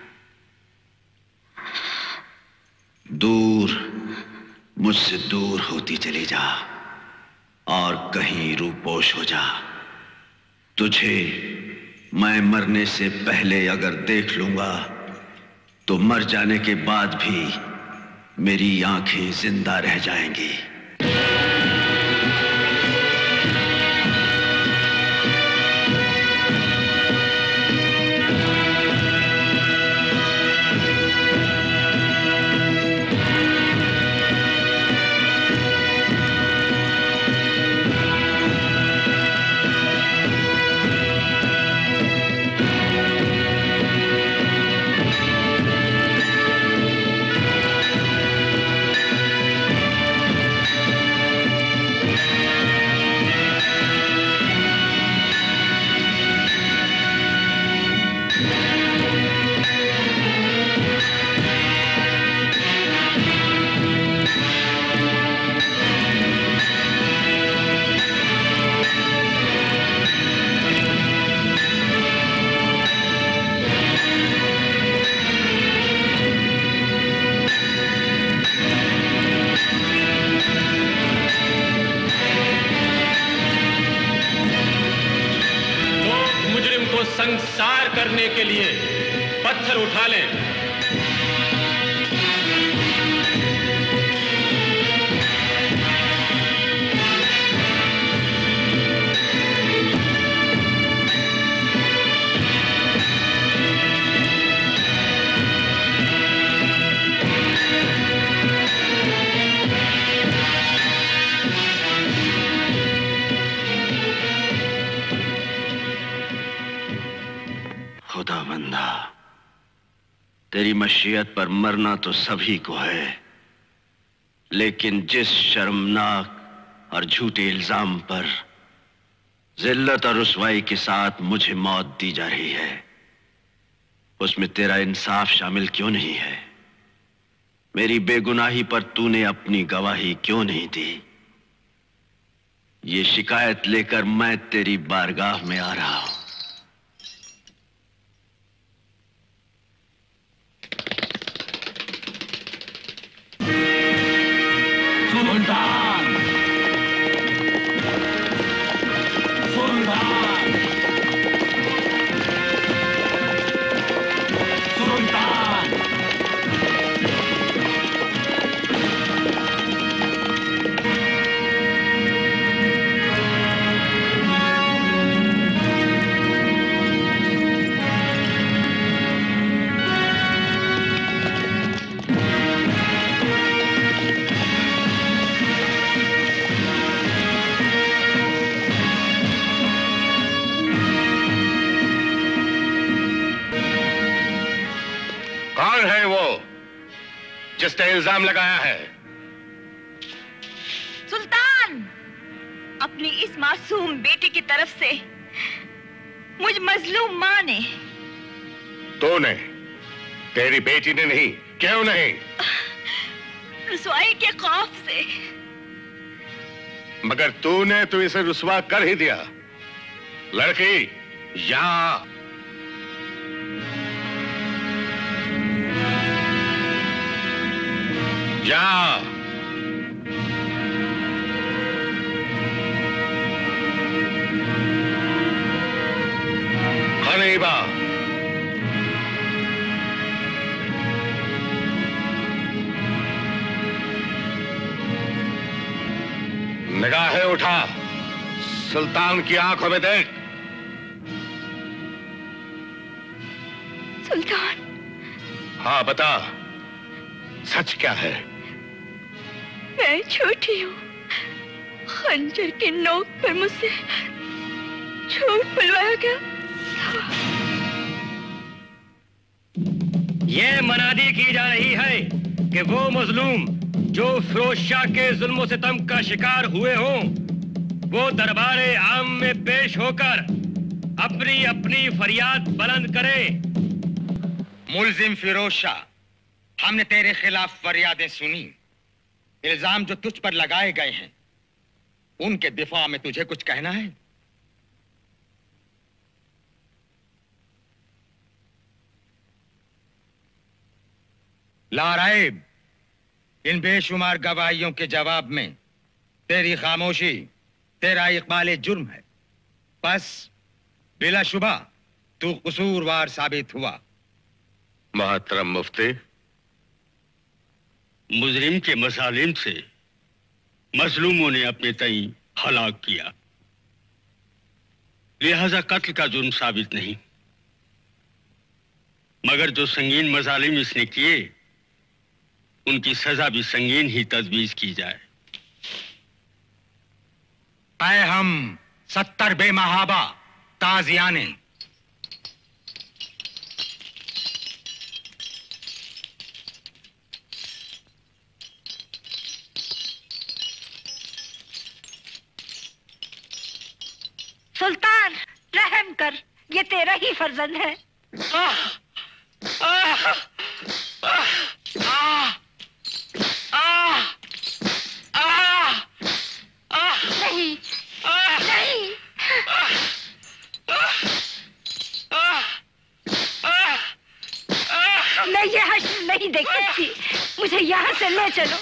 दूर, मुझसे दूर होती चली जा और कहीं रूपोश हो जा। तुझे मैं मरने से पहले अगर देख लूंगा तो मर जाने के बाद भी मेरी आंखें जिंदा रह जाएंगी। संसार करने के लिए पत्थर उठा लें। खुदावंदा, तेरी मशीयत पर मरना तो सभी को है, लेकिन जिस शर्मनाक और झूठे इल्जाम पर जिल्लत और रुसवाई के साथ मुझे मौत दी जा रही है, उसमें तेरा इंसाफ शामिल क्यों नहीं है? मेरी बेगुनाही पर तूने अपनी गवाही क्यों नहीं दी? ये शिकायत लेकर मैं तेरी बारगाह में आ रहा हूं। सुल्तान, सुल्तान, सुल्तान, कौन है वो जिसने इल्जाम लगाया है। सुल्तान, अपनी इस मासूम बेटी की तरफ से मुझ मजलूम माँ ने। तूने? तेरी बेटी ने नहीं। क्यों नहीं? रुसवाई के खौफ से। मगर तूने तो इसे रुसवा कर ही दिया। लड़की यहाँ। जा। हनीबा, निगाहें उठा, सुल्तान की आंखों में देख। सुल्तान। हाँ बता, सच क्या है? मैं छोटी हूँ, खंजर की नोक पर मुझसे झूठ बुलवाया गया। ये मनादी की जा रही है कि वो मजलूम जो फिरोज शाह के जुल्म सितम का शिकार हुए हों, वो दरबारे आम में पेश होकर अपनी अपनी फरियाद बुलंद करे। मुल्जिम फिरोज शाह, हमने तेरे खिलाफ फरियादें सुनी। इल्जाम जो तुझ पर लगाए गए हैं, उनके दिफा में तुझे कुछ कहना है? लारैब, इन बेशुमार गवाहियों के जवाब में तेरी खामोशी तेरा इकबाल जुर्म है। बस बिलाशुबा तू कसूरवार साबित हुआ। मोहतरम मुफ्ती, मुजरिम के मसालिम से मजलूमों ने अपने तई हलाक किया, लिहाजा कत्ल का जुर्म साबित नहीं, मगर जो संगीन मसालिम इसने किए उनकी सजा भी संगीन ही तजवीज की जाए। आए हम 70 बेमहाबा ताजियाने। सुल्तान, रहम कर, ये तेरा ही फर्जंद है। नहीं, नहीं। मैं ये हश्र नहीं देख सकती, मुझे यहाँ से ले चलो।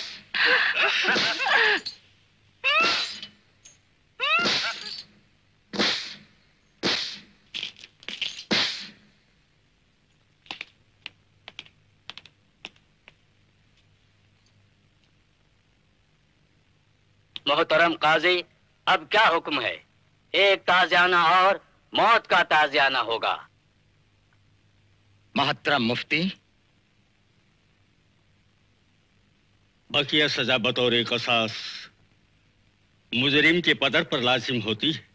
मोहतरम काजी, अब क्या हुक्म है? एक ताजियाना और मौत का ताजियाना होगा। मोहतरम मुफ्ती, बकिया सजा बतौर कसास मुजरिम के पदर पर लाजिम होती है।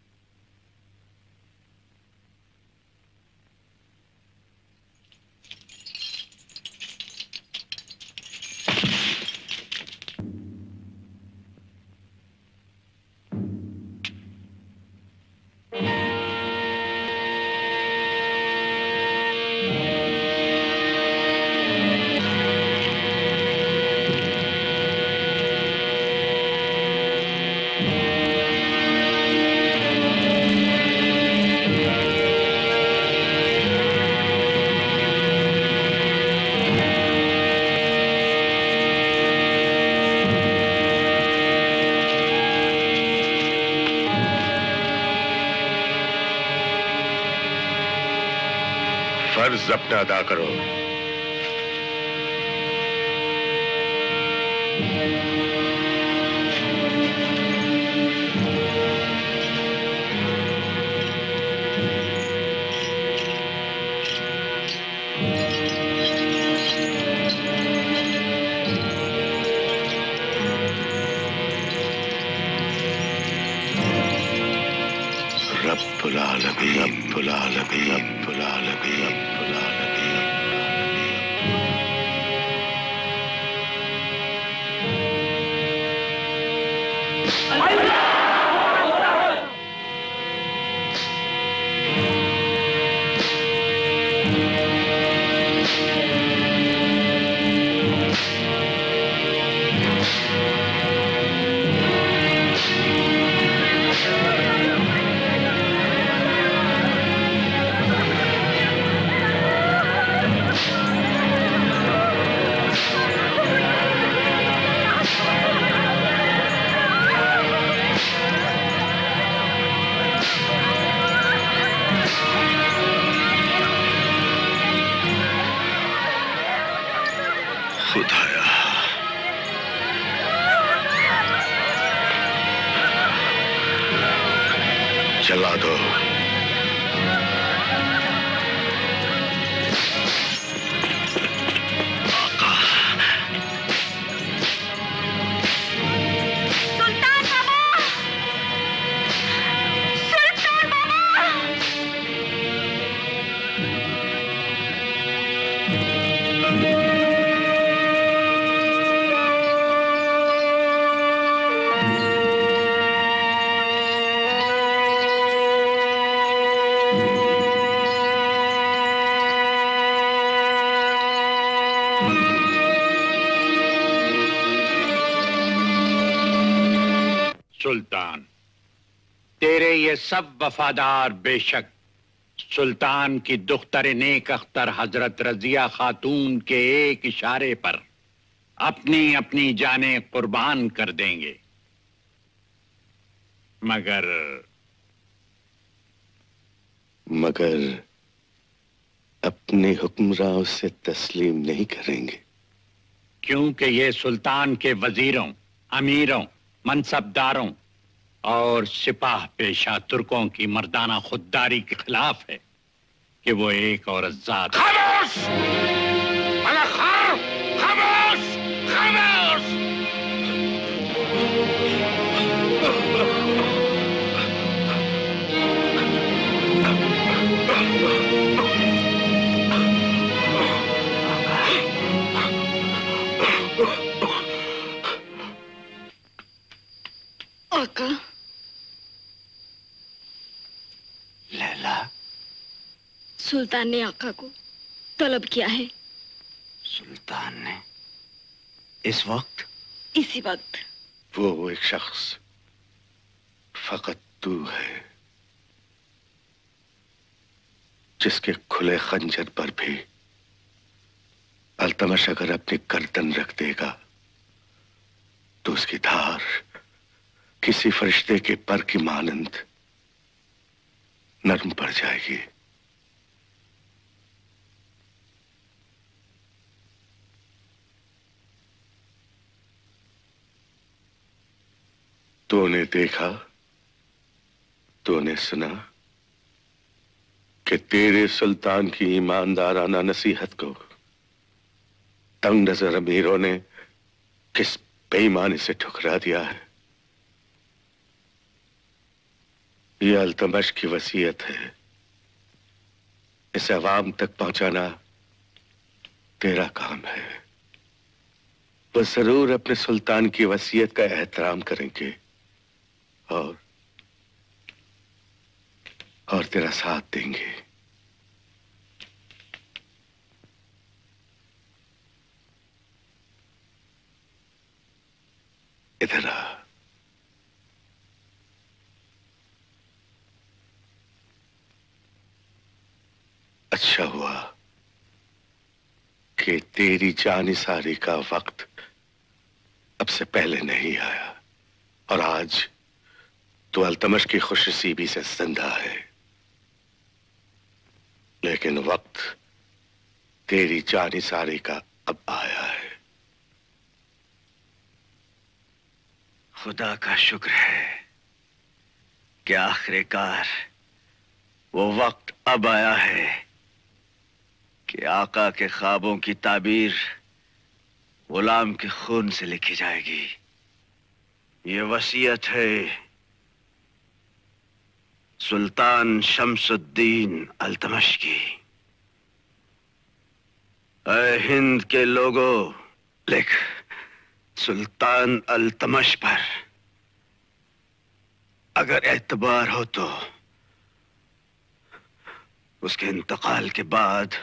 फर्ज अपना अदा करो। रब्बुल आलमीन, रब्बुल आलमीन, रब्बुल आलमीन, रब्बुल आलमीन। खुदाया, जला दो। सुल्तान, तेरे ये सब वफादार बेशक सुल्तान की दुख्तर नेक अख्तर हजरत रजिया खातून के एक इशारे पर अपनी अपनी जानें कुर्बान कर देंगे, मगर अपने हुक्मरानों से तस्लीम नहीं करेंगे, क्योंकि ये सुल्तान के वजीरों, अमीरों, मनसबदारों और सिपाह पेशा तुर्कों की मर्दाना खुददारी के खिलाफ है कि वो एक औरत ज़ात। खामोश! खामोश! खामोश! आका, लैला, सुल्तान ने आका को तलब किया है। सुल्तान ने? इस वक्त? इसी वक्त। वो एक शख्स फकत तू है जिसके खुले खंजर पर भी अल्तमश अगर अपनी गर्दन रख देगा तो उसकी धार किसी फरिश्ते के पर की मानंद नरम पड़ जाएगी। तूने देखा, तूने सुना कि तेरे सुल्तान की ईमानदाराना नसीहत को तंग नजर अमीरों ने किस बेईमानी से ठुकरा दिया है। यह अल्तमश की वसीयत है, इसे अवाम तक पहुंचाना तेरा काम है। वो जरूर अपने सुल्तान की वसीयत का एहतराम करेंगे और तेरा साथ देंगे। इधर आ। अच्छा हुआ कि तेरी जानिसारी का वक्त अब से पहले नहीं आया और आज तो अल्तमश की खुशनसीबी से जिंदा है, लेकिन वक्त तेरी जानिसारी का अब आया है। खुदा का शुक्र है कि आखिरकार वो वक्त अब आया है कि आका के ख्वाबों की ताबीर गुलाम के खून से लिखी जाएगी। ये वसीयत है सुल्तान शमसुद्दीन अल्तमश की। ऐ हिंद के लोगों, लिख, सुल्तान अल्तमश पर अगर एतबार हो तो उसके इंतकाल के बाद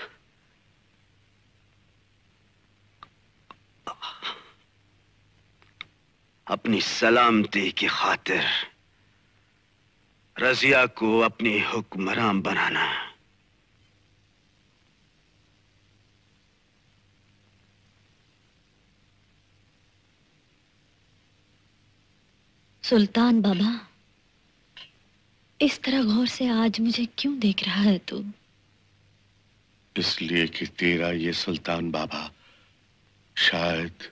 अपनी सलामती की खातिर रजिया को अपनी हुक्मरान बनाना। सुल्तान बाबा, इस तरह गौर से आज मुझे क्यों देख रहा है तू? इसलिए कि तेरा ये सुल्तान बाबा शायद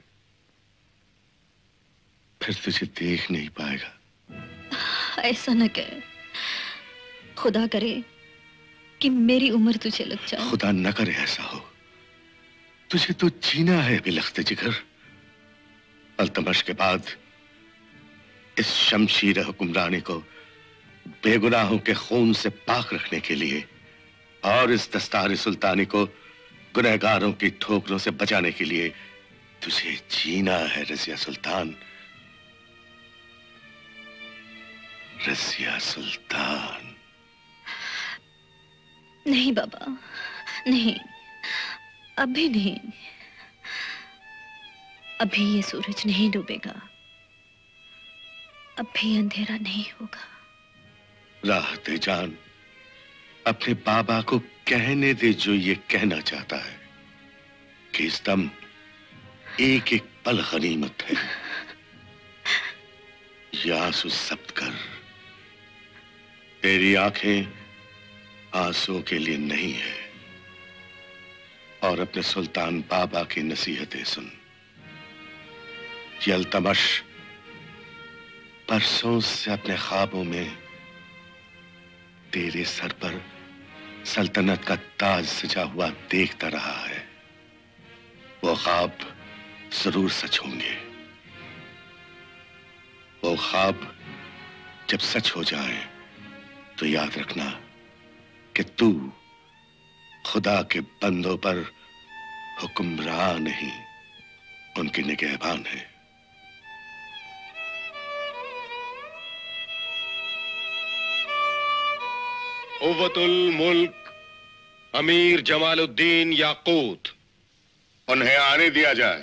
फिर तुझे देख नहीं पाएगा। ऐसा न कह, खुदा करे कि मेरी उम्र तुझे लग जाए। खुदा न करे ऐसा हो। तुझे तो जीना है बिलख्ते जिगर। अल्तमश के बाद इस शमशीर हुक्मरानी को बेगुनाहों के खून से पाक रखने के लिए और इस दस्तार सुल्तानी को गुनहगारों की ठोकरों से बचाने के लिए तुझे जीना है रजिया सुल्तान। रजिया सुल्तान। नहीं बाबा, नहीं, अभी नहीं। अभी ये सूरज नहीं डूबेगा, अभी अंधेरा नहीं होगा। राह दे जान, अपने बाबा को कहने दे जो ये कहना चाहता है कि इस दम एक एक पल गनीमत है। ये आंसू जब्त कर। तेरी आंखें आंसुओं के लिए नहीं है। और अपने सुल्तान बाबा की नसीहतें सुन। ये अल्तमश परसों से अपने ख्वाबों में तेरे सर पर सल्तनत का ताज सजा हुआ देखता रहा है। वो ख्वाब जरूर सच होंगे। वो ख्वाब जब सच हो जाए तो याद रखना कि तू खुदा के बंदों पर हुक्मरान नहीं, उनकी निगहबान है। कुव्वतुल मुल्क अमीर जमालुद्दीन याकूत, उन्हें आने दिया जाए।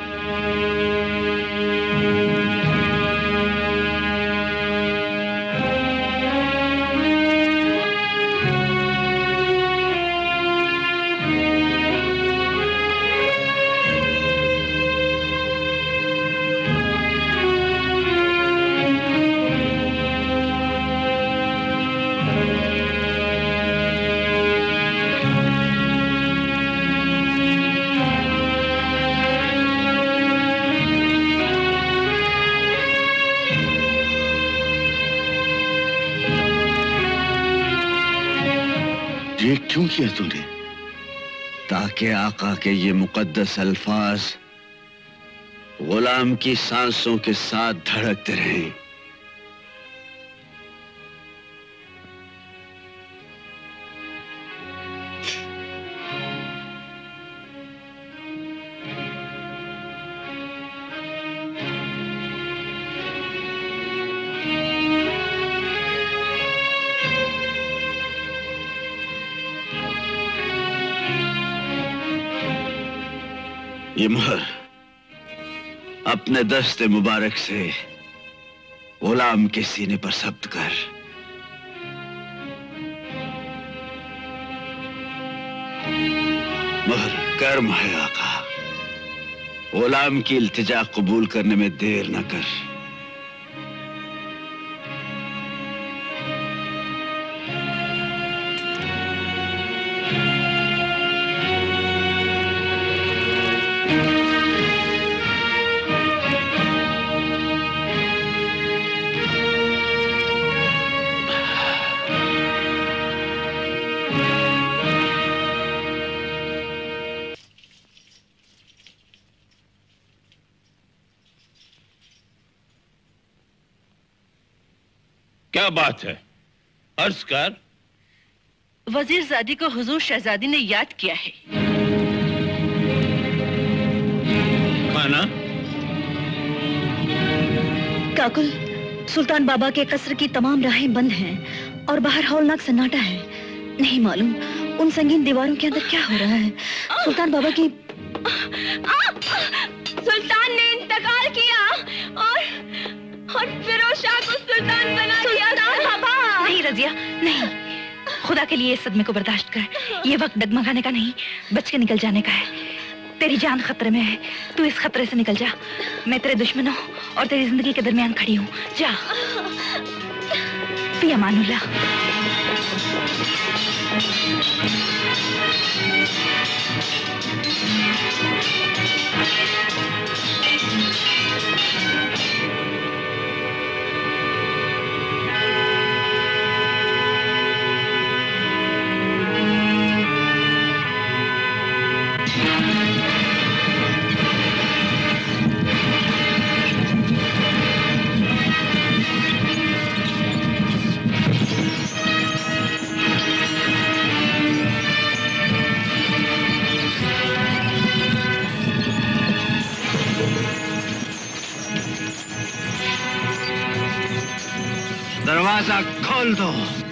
ये क्यों किया तूने? ताकि आका के ये मुकद्दस अल्फाज गुलाम की सांसों के साथ धड़कते रहें। ये मुहर अपने दस्ते मुबारक से गुलाम के सीने पर जब्त कर। मुहर कर्म है आका, गुलाम की इल्तिजा कबूल करने में देर न कर। क्या बात है? अर्ज कर। वजीर ज़ादी को हुजूर शहजादी ने याद किया है। खाना? काकुल, सुल्तान बाबा के कसर की तमाम राहें बंद हैं और बाहर हौलनाक सन्नाटा है। नहीं मालूम उन संगीन दीवारों के अंदर क्या हो रहा है। सुल्तान बाबा की सुल्तान ने इंतकाल किया और फिरोज शाह को सुल्तान बना दिया। बाबा नहीं रजिया, नहीं, खुदा के लिए इस सदमे को बर्दाश्त कर। ये वक्त डगमगाने का नहीं, बच के निकल जाने का है। तेरी जान खतरे में है, तू इस खतरे से निकल जा। मैं तेरे दुश्मनों और तेरी जिंदगी के दरमियान खड़ी हूँ। जा, फी अमानुल्लाह। दरवाजा खोल दो।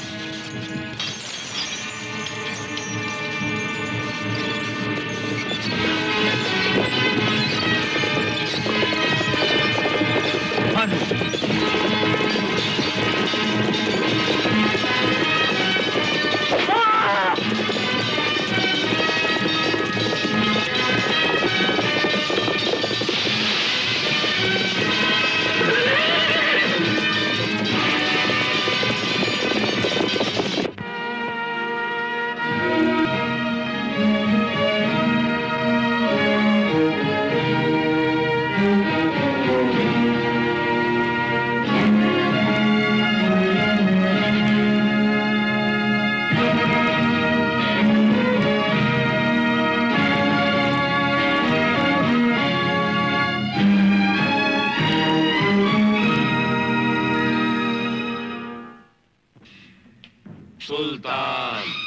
सुल्तान,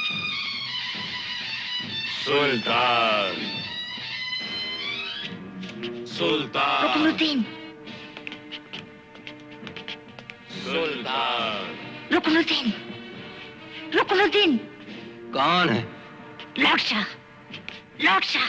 सुल्तान, सुल्तान, रुकनुद्दीन, सुल्तान, रुकनुद्दीन, रुकनुद्दीन। कौन है? Lord Shah, Lord Shah.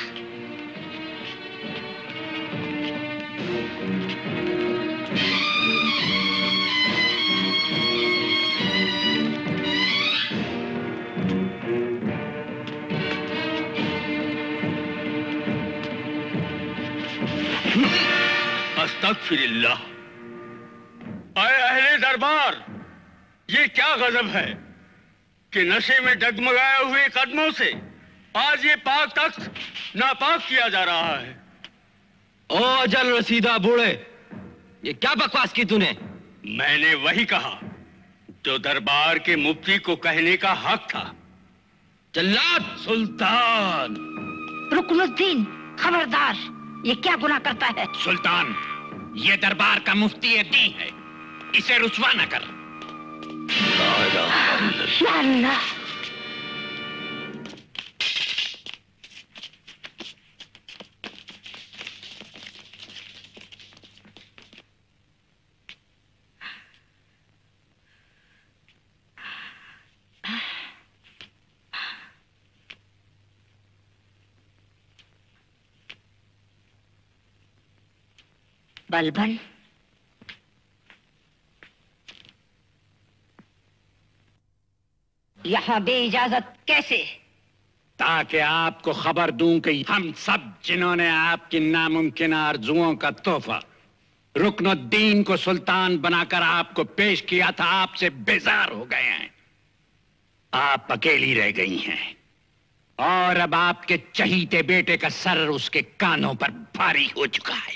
अस्तगफिरुल्लाह। आए अहले दरबार, ये क्या गजब है कि नशे में डगमगाए हुए कदमों से आज ये पाक तख्त नापाक किया जा रहा है। ओ अजल रसीदा बूढ़े, ये क्या बकवास की तूने? मैंने वही कहा जो दरबार के मुफ्ती को कहने का हक था। जल्लाद सुल्तान। रुकनुद्दीन, खबरदार, ये क्या गुनाह करता है? सुल्तान, ये दरबार का मुफ्ती दीन है, इसे रुसवा न कर। अल्लाह। बलबन, यहाँ बेइजाजत कैसे? ताकि आपको खबर दूं कि हम सब जिन्होंने आपकी नामुमकिन आरजुओं का तोहफा रुकनुद्दीन को सुल्तान बनाकर आपको पेश किया था, आपसे बेजार हो गए हैं। आप अकेली रह गई हैं और अब आपके चहीते बेटे का सर उसके कानों पर भारी हो चुका है।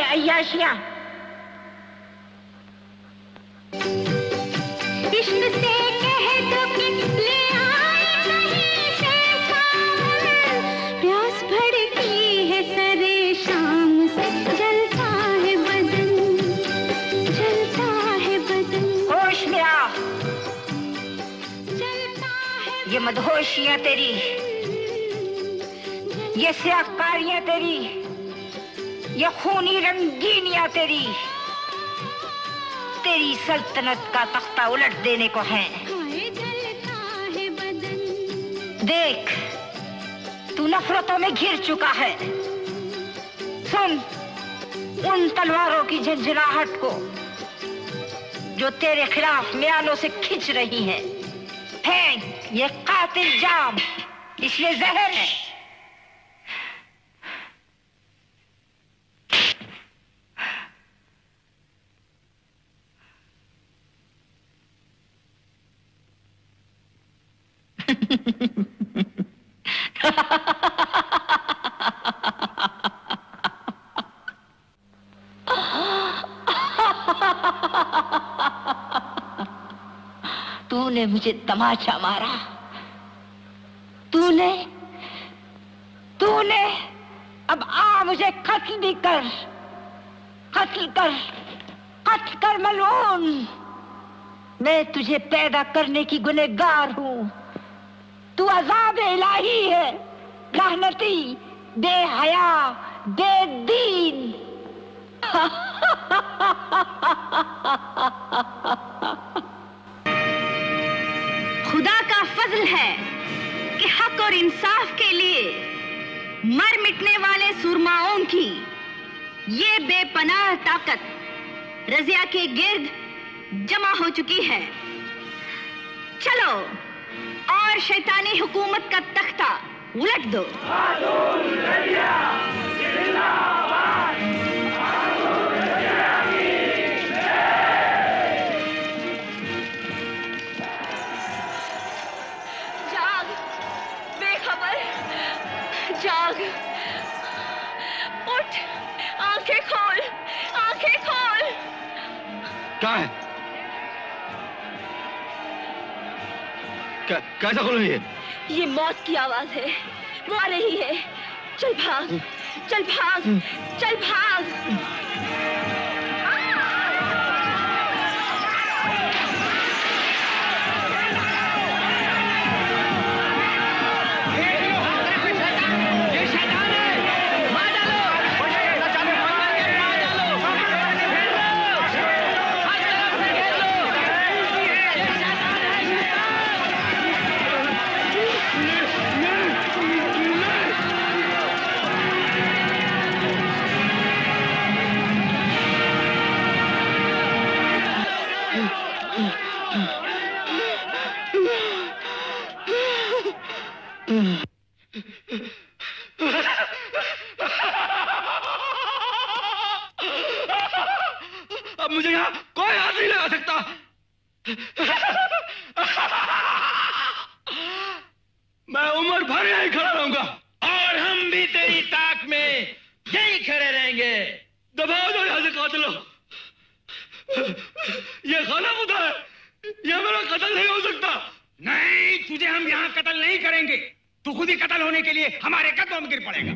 अय्याशियां। इश्क से कह दो कि ले आए कहीं से सावन, प्यास भड़की है सरे शाम से, जलता है बदन, जलता है बदन। होश में आ। ये मदहोशियां तेरी, ये स्याकारियां तेरी, ये खूनी रंगीनियां तेरी, तेरी सल्तनत का तख्ता उलट देने को है। देख, तू नफरतों में घिर चुका है। सुन उन तलवारों की झंझनाहट को जो तेरे खिलाफ म्यानों से खिंच रही है। फेंक ये कातिल जाम, इसमें जहर है। तूने मुझे तमाचा मारा, तूने अब आ मुझे कत्ल भी कर, कत्ल कर मलून। मैं तुझे पैदा करने की गुनहगार हूँ, तू अज़ाब इलाही है, लानती, बेहया, बेदीन। खुदा का फजल है कि हक और इंसाफ के लिए मर मिटने वाले सुरमाओं की ये बेपनाह ताकत रज़िया के गिर्द जमा हो चुकी है। चलो और शैतानी हुकूमत का तख्ता उलट दो। जाग बेखबर, जाग, उठ, आंखें खोल, आंखें खोल। क्या है? कैसा खोल रही है? ये मौत की आवाज है, वो आ रही है। चल भाग, चल भाग, चल भाग। अब मुझे यहाँ कोई हाथ नहीं लगा सकता। मैं उम्र भर यहीं खड़ा रहूंगा और हम भी तेरी ताक में यहीं खड़े रहेंगे। दबाओ दो यहाँ से कातिलों। ये खाना खुदा है, ये मेरा कत्ल नहीं हो सकता। नहीं, तुझे हम यहाँ कत्ल नहीं करेंगे। तू खुद ही कत्ल होने के लिए हमारे कदमों में गिर पड़ेगा।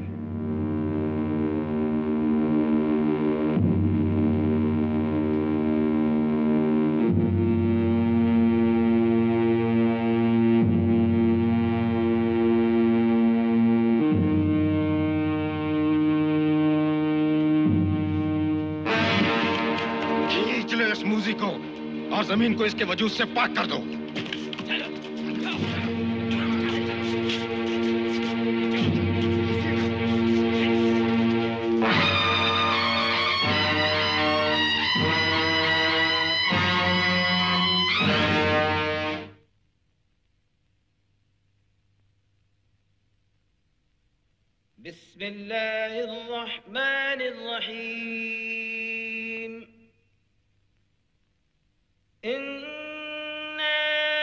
खींच लो इस मूजी को और जमीन को इसके वजूद से पाक कर दो। बिस्मिल्लाहिर्रहमानिर्रहीम। इन्ना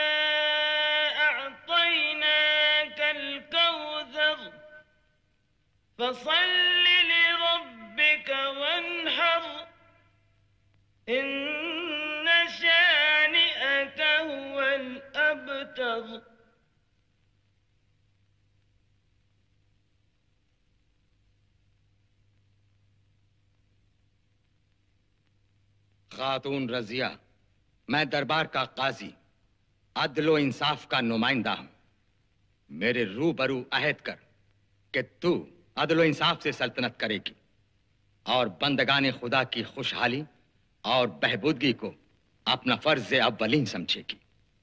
अअतैनाकल कौसर फसल्लि लिरब्बिक वन्हर। إن شانئك هو الأبتر. खातून रजिया, मैं दरबार का काजी, अदलो इंसाफ का नुमाइंदा हूं। मेरे रूबरू अहद कर कि तू अदलो इंसाफ से सल्तनत करेगी और बंदगाने खुदा की खुशहाली और बहबूदगी को अपना फर्ज अव्वलीन समझेगी।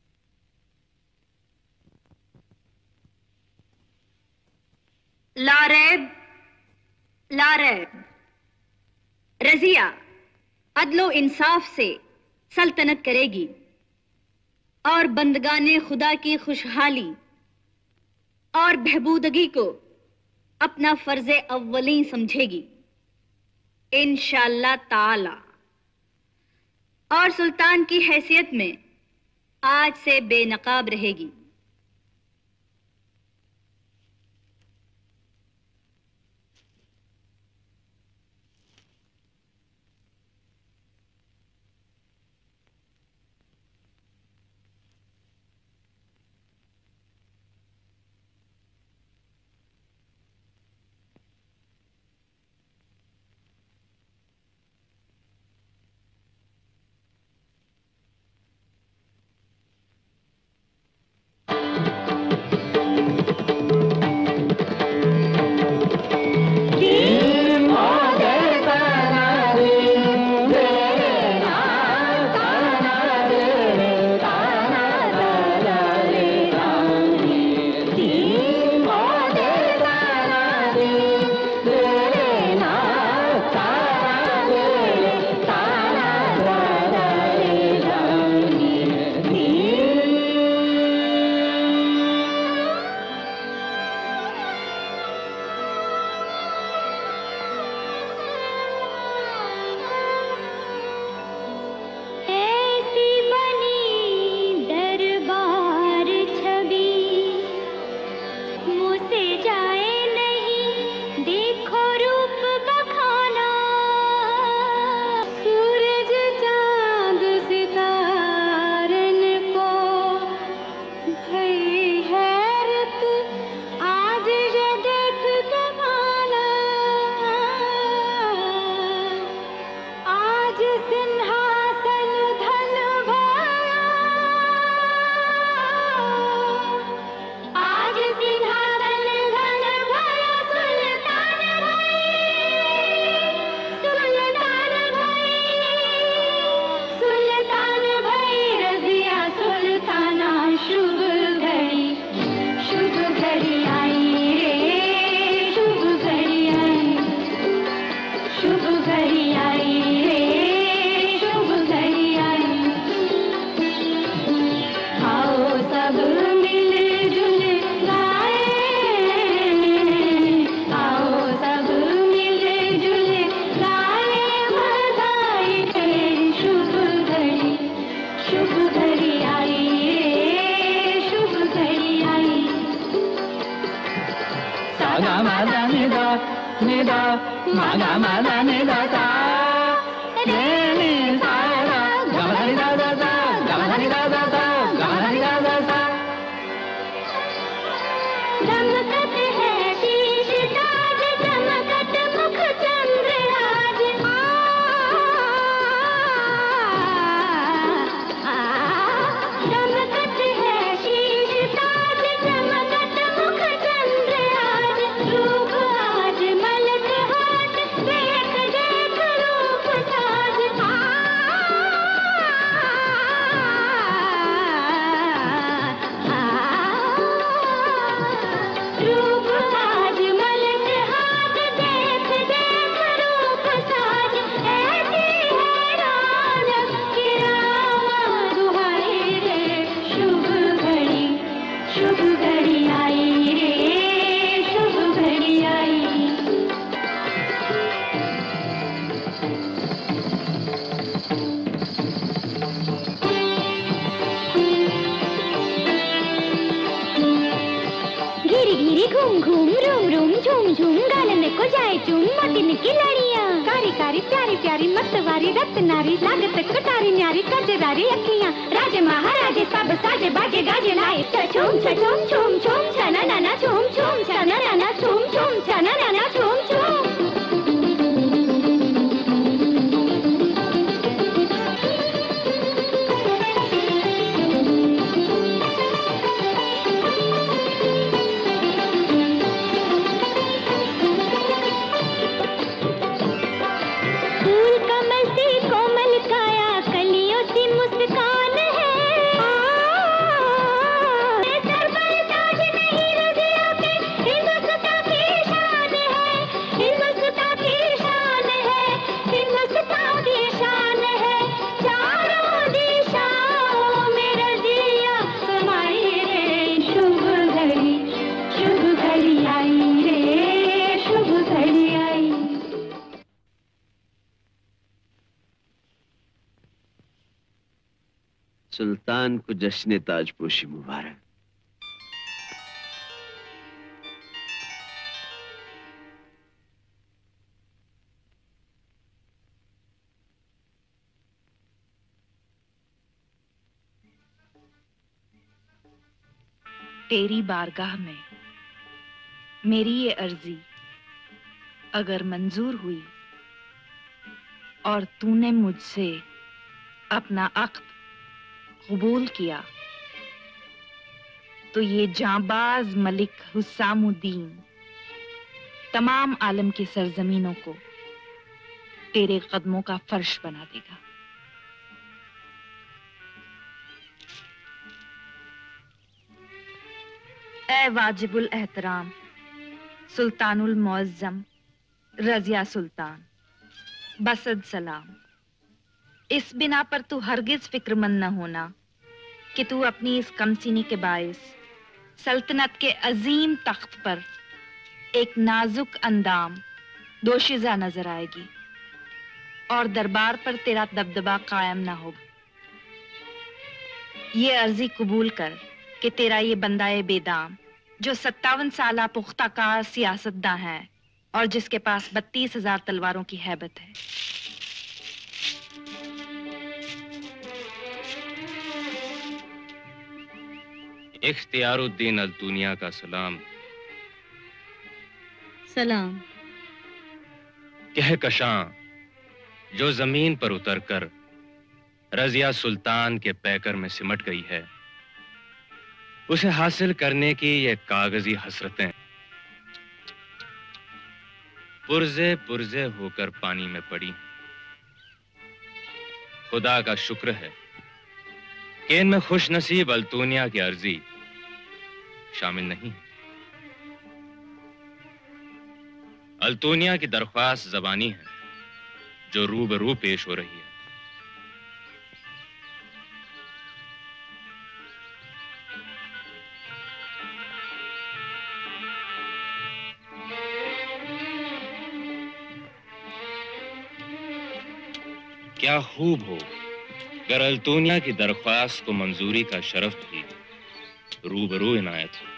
लारैब, लारैब, रजिया अदलो इंसाफ से सल्तनत करेगी और बंदगाने खुदा की खुशहाली और बहबूदगी को अपना फर्ज अव्वलीन समझेगी इंशाअल्लाह ताला, और सुल्तान की हैसियत में आज से बेनकाब रहेगी। घूम रूम रूम झूम झूम गालन को जाए चूम मोतिन की लड़ियां कारी कारी प्यारी प्यारी मतवारी रक्त नारी लागत कटारी न्यारी कजरारी अखियां राजे महाराजे सब साजे बाजे गाजे लाए छूम छूम छूम छूम छना नाना छूम छूम छना नाना छूम छूम छना नाना छूम छूम। सुल्तान को जश्न ताजपोशी मुबारक। तेरी बारगाह में मेरी ये अर्जी अगर मंजूर हुई और तूने मुझसे अपना अक़्द कबूल किया तो ये जांबाज मलिक हुस्सामुद्दीन तमाम आलम की सरजमीनों को तेरे कदमों का फर्श बना देगा। ए वाजिबुल एहतराम सुल्तानुल मुअज़्ज़म रज़िया सुल्तान, बसद सलाम। इस बिना पर तू हरगिज फिक्रमंद न होना कि तू अपनी इस कमसीनी के बाइस सल्तनत के अजीम तख्त पर एक नाजुक अंदाम दोशीज़ा नजर आएगी और दरबार पर तेरा दबदबा कायम ना होगा। ये अर्जी कबूल कर कि तेरा ये बंदाए बेदाम जो 57 साला पुख्ताकार सियासतदां है और जिसके पास 32,000 तलवारों की हैबत है, इख्तियारुद्दीन अल-दुनिया का सलाम। सलाम। कहकशां जो जमीन पर उतरकर रज़िया सुल्तान के पैकर में सिमट गई है, उसे हासिल करने की ये कागजी हसरतें पुरजे पुरजे होकर पानी में पड़ी। खुदा का शुक्र है कि इनमें खुशनसीब अल्तुनिया की अर्जी शामिल नहीं है। अल्तुनिया की दरख्वास्त ज़बानी है जो रूबरू पेश हो रही है। क्या खूब हो अगर अल्तुनिया की दरख्वास्त को मंजूरी का शरफ भी रूबरू इनायत हो।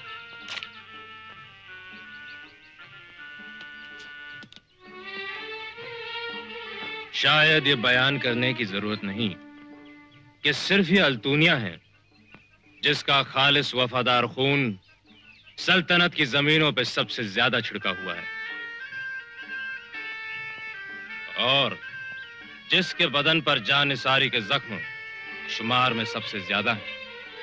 शायद ये बयान करने की जरूरत नहीं कि सिर्फ ये अल्तुनिया है जिसका खालिस वफादार खून सल्तनत की जमीनों पर सबसे ज्यादा छिड़का हुआ है और जिसके बदन पर जानिसारी के जख्म शुमार में सबसे ज्यादा है।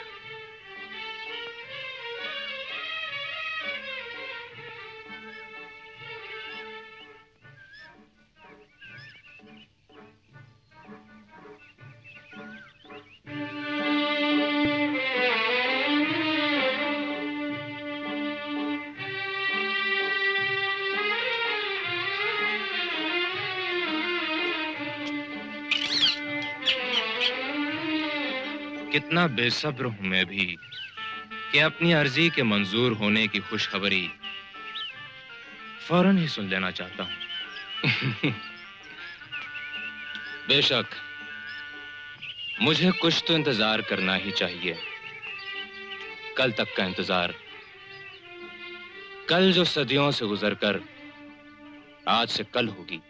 कितना बेसब्र हूं मैं भी कि अपनी अर्जी के मंजूर होने की खुशखबरी फौरन ही सुन लेना चाहता हूं। बेशक मुझे कुछ तो इंतजार करना ही चाहिए। कल तक का इंतजार कल जो सदियों से गुजरकर आज से कल होगी,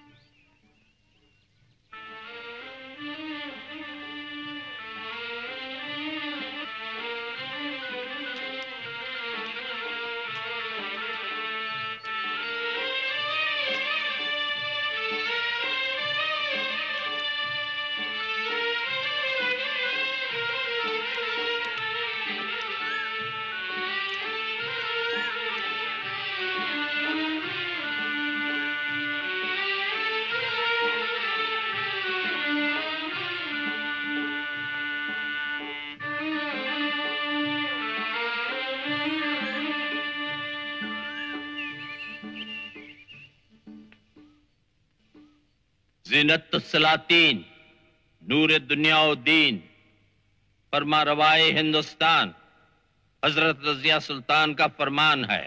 ज़ीनत-उस-सलातीन, नूर-ए-दुनिया-ओ-दीन, फरमा रवाए हिंदुस्तान, हजरत रज़िया सुल्तान का फरमान है।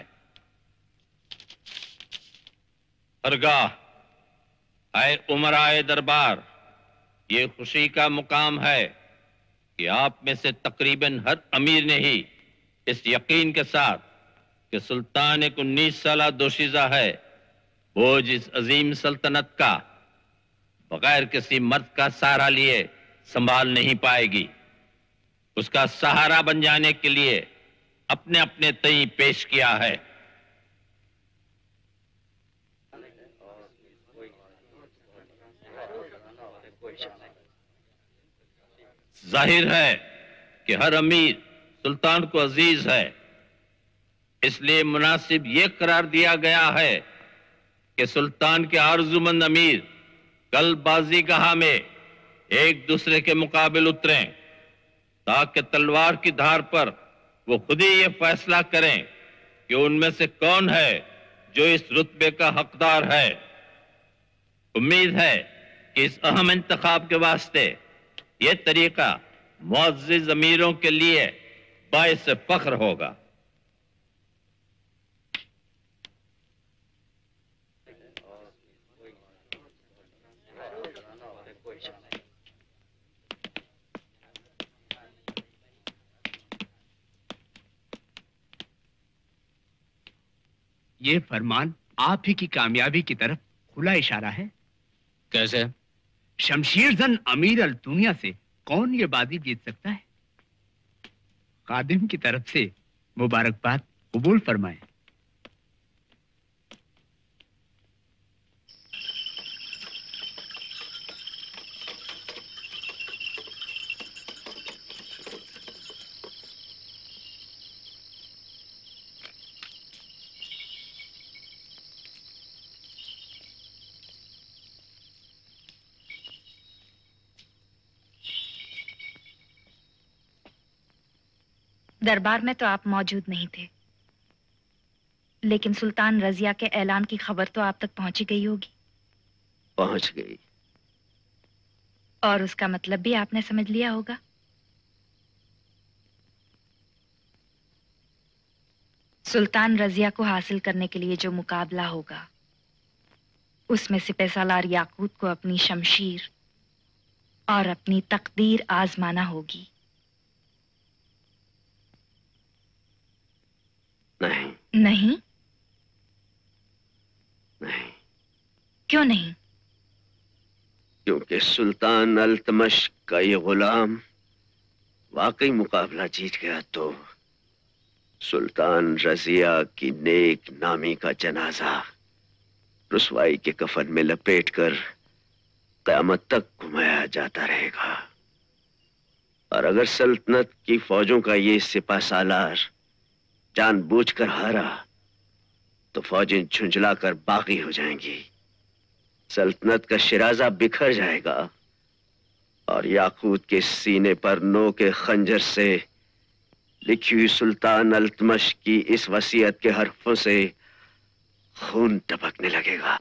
हरगाह, आए उमराए दरबार, ये खुशी का मुकाम है कि आप में से तकरीबन हर अमीर ने ही इस यकीन के साथ कि सुल्तान एक 19 साला दोशीज़ा है, बोझ इस अजीम सल्तनत का बगैर किसी मर्द का सहारा लिए संभाल नहीं पाएगी। उसका सहारा बन जाने के लिए अपने अपने तय पेश किया है। जाहिर है कि हर अमीर सुल्तान को अजीज है, इसलिए मुनासिब ये करार दिया गया है कि सुल्तान के आरज़ूमंद अमीर कल बाज़ीगाह में एक दूसरे के मुकाबिल उतरें, ताकि तलवार की धार पर वो खुद ही ये फैसला करें कि उनमें से कौन है जो इस रुतबे का हकदार है। उम्मीद है कि इस अहम इंतखाब के वास्ते ये तरीका मुअज़्ज़िज़ अमीरों के लिए बाइस फख्र होगा। ये फरमान आप ही की कामयाबी की तरफ खुला इशारा है। कैसे? शमशीर जन अमीर अल दुनिया से कौन ये बाजी जीत सकता है? खादिम की तरफ से मुबारकबाद कबूल फरमाएं। दरबार में तो आप मौजूद नहीं थे, लेकिन सुल्तान रजिया के ऐलान की खबर तो आप तक पहुंची गई होगी। पहुंच गई। और उसका मतलब भी आपने समझ लिया होगा। सुल्तान रजिया को हासिल करने के लिए जो मुकाबला होगा, उसमें सिपहसालार याकूत को अपनी शमशीर और अपनी तकदीर आजमाना होगी। नहीं। नहीं? नहीं। क्यों नहीं? क्योंकि सुल्तान अल्तमश का ये गुलाम वाकई मुकाबला जीत गया तो सुल्तान रजिया की नेक नामी का जनाजा रुसवाई के कफन में लपेटकर क़यामत तक घुमाया जाता रहेगा। और अगर सल्तनत की फौजों का ये सिपा सालार जानबूझकर हारा तो फौजें झुंझलाकर बागी हो जाएंगी, सल्तनत का शिराजा बिखर जाएगा और याकूत के सीने पर नो के खंजर से लिखी हुई सुल्तान अल्तमश की इस वसीयत के हरफों से खून टपकने लगेगा।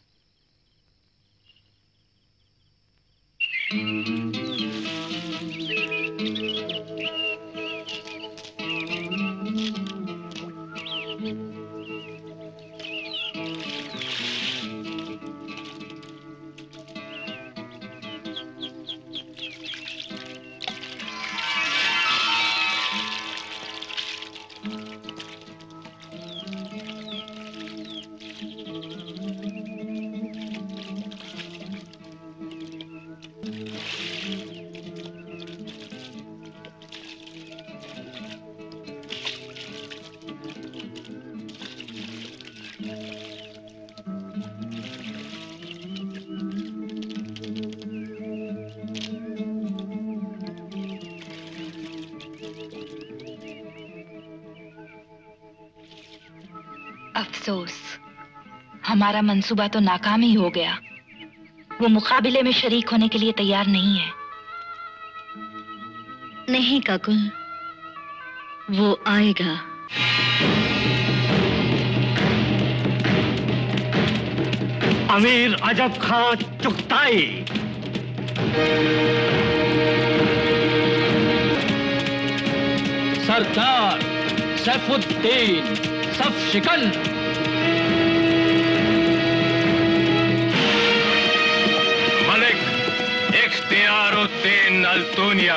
अफसोस, हमारा मंसूबा तो नाकाम ही हो गया। वो मुकाबले में शरीक होने के लिए तैयार नहीं है। नहीं काकुल, वो आएगा। अमीर अजब खां चुगताई। सरदार सैफुद्दीन सफ शिकन। मलिक इख्तियारुद्दीन अल्तूनिया।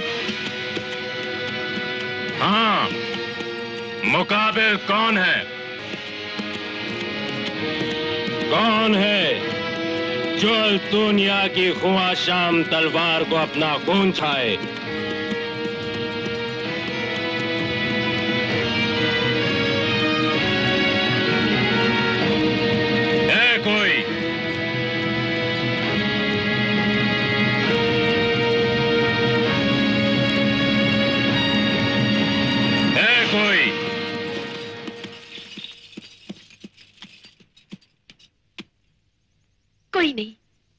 हाँ, मुकाबिल कौन है? कौन है जो अल्तूनिया की ख्वाशाम तलवार को अपना खून छाए? है कोई? है कोई? कोई नहीं।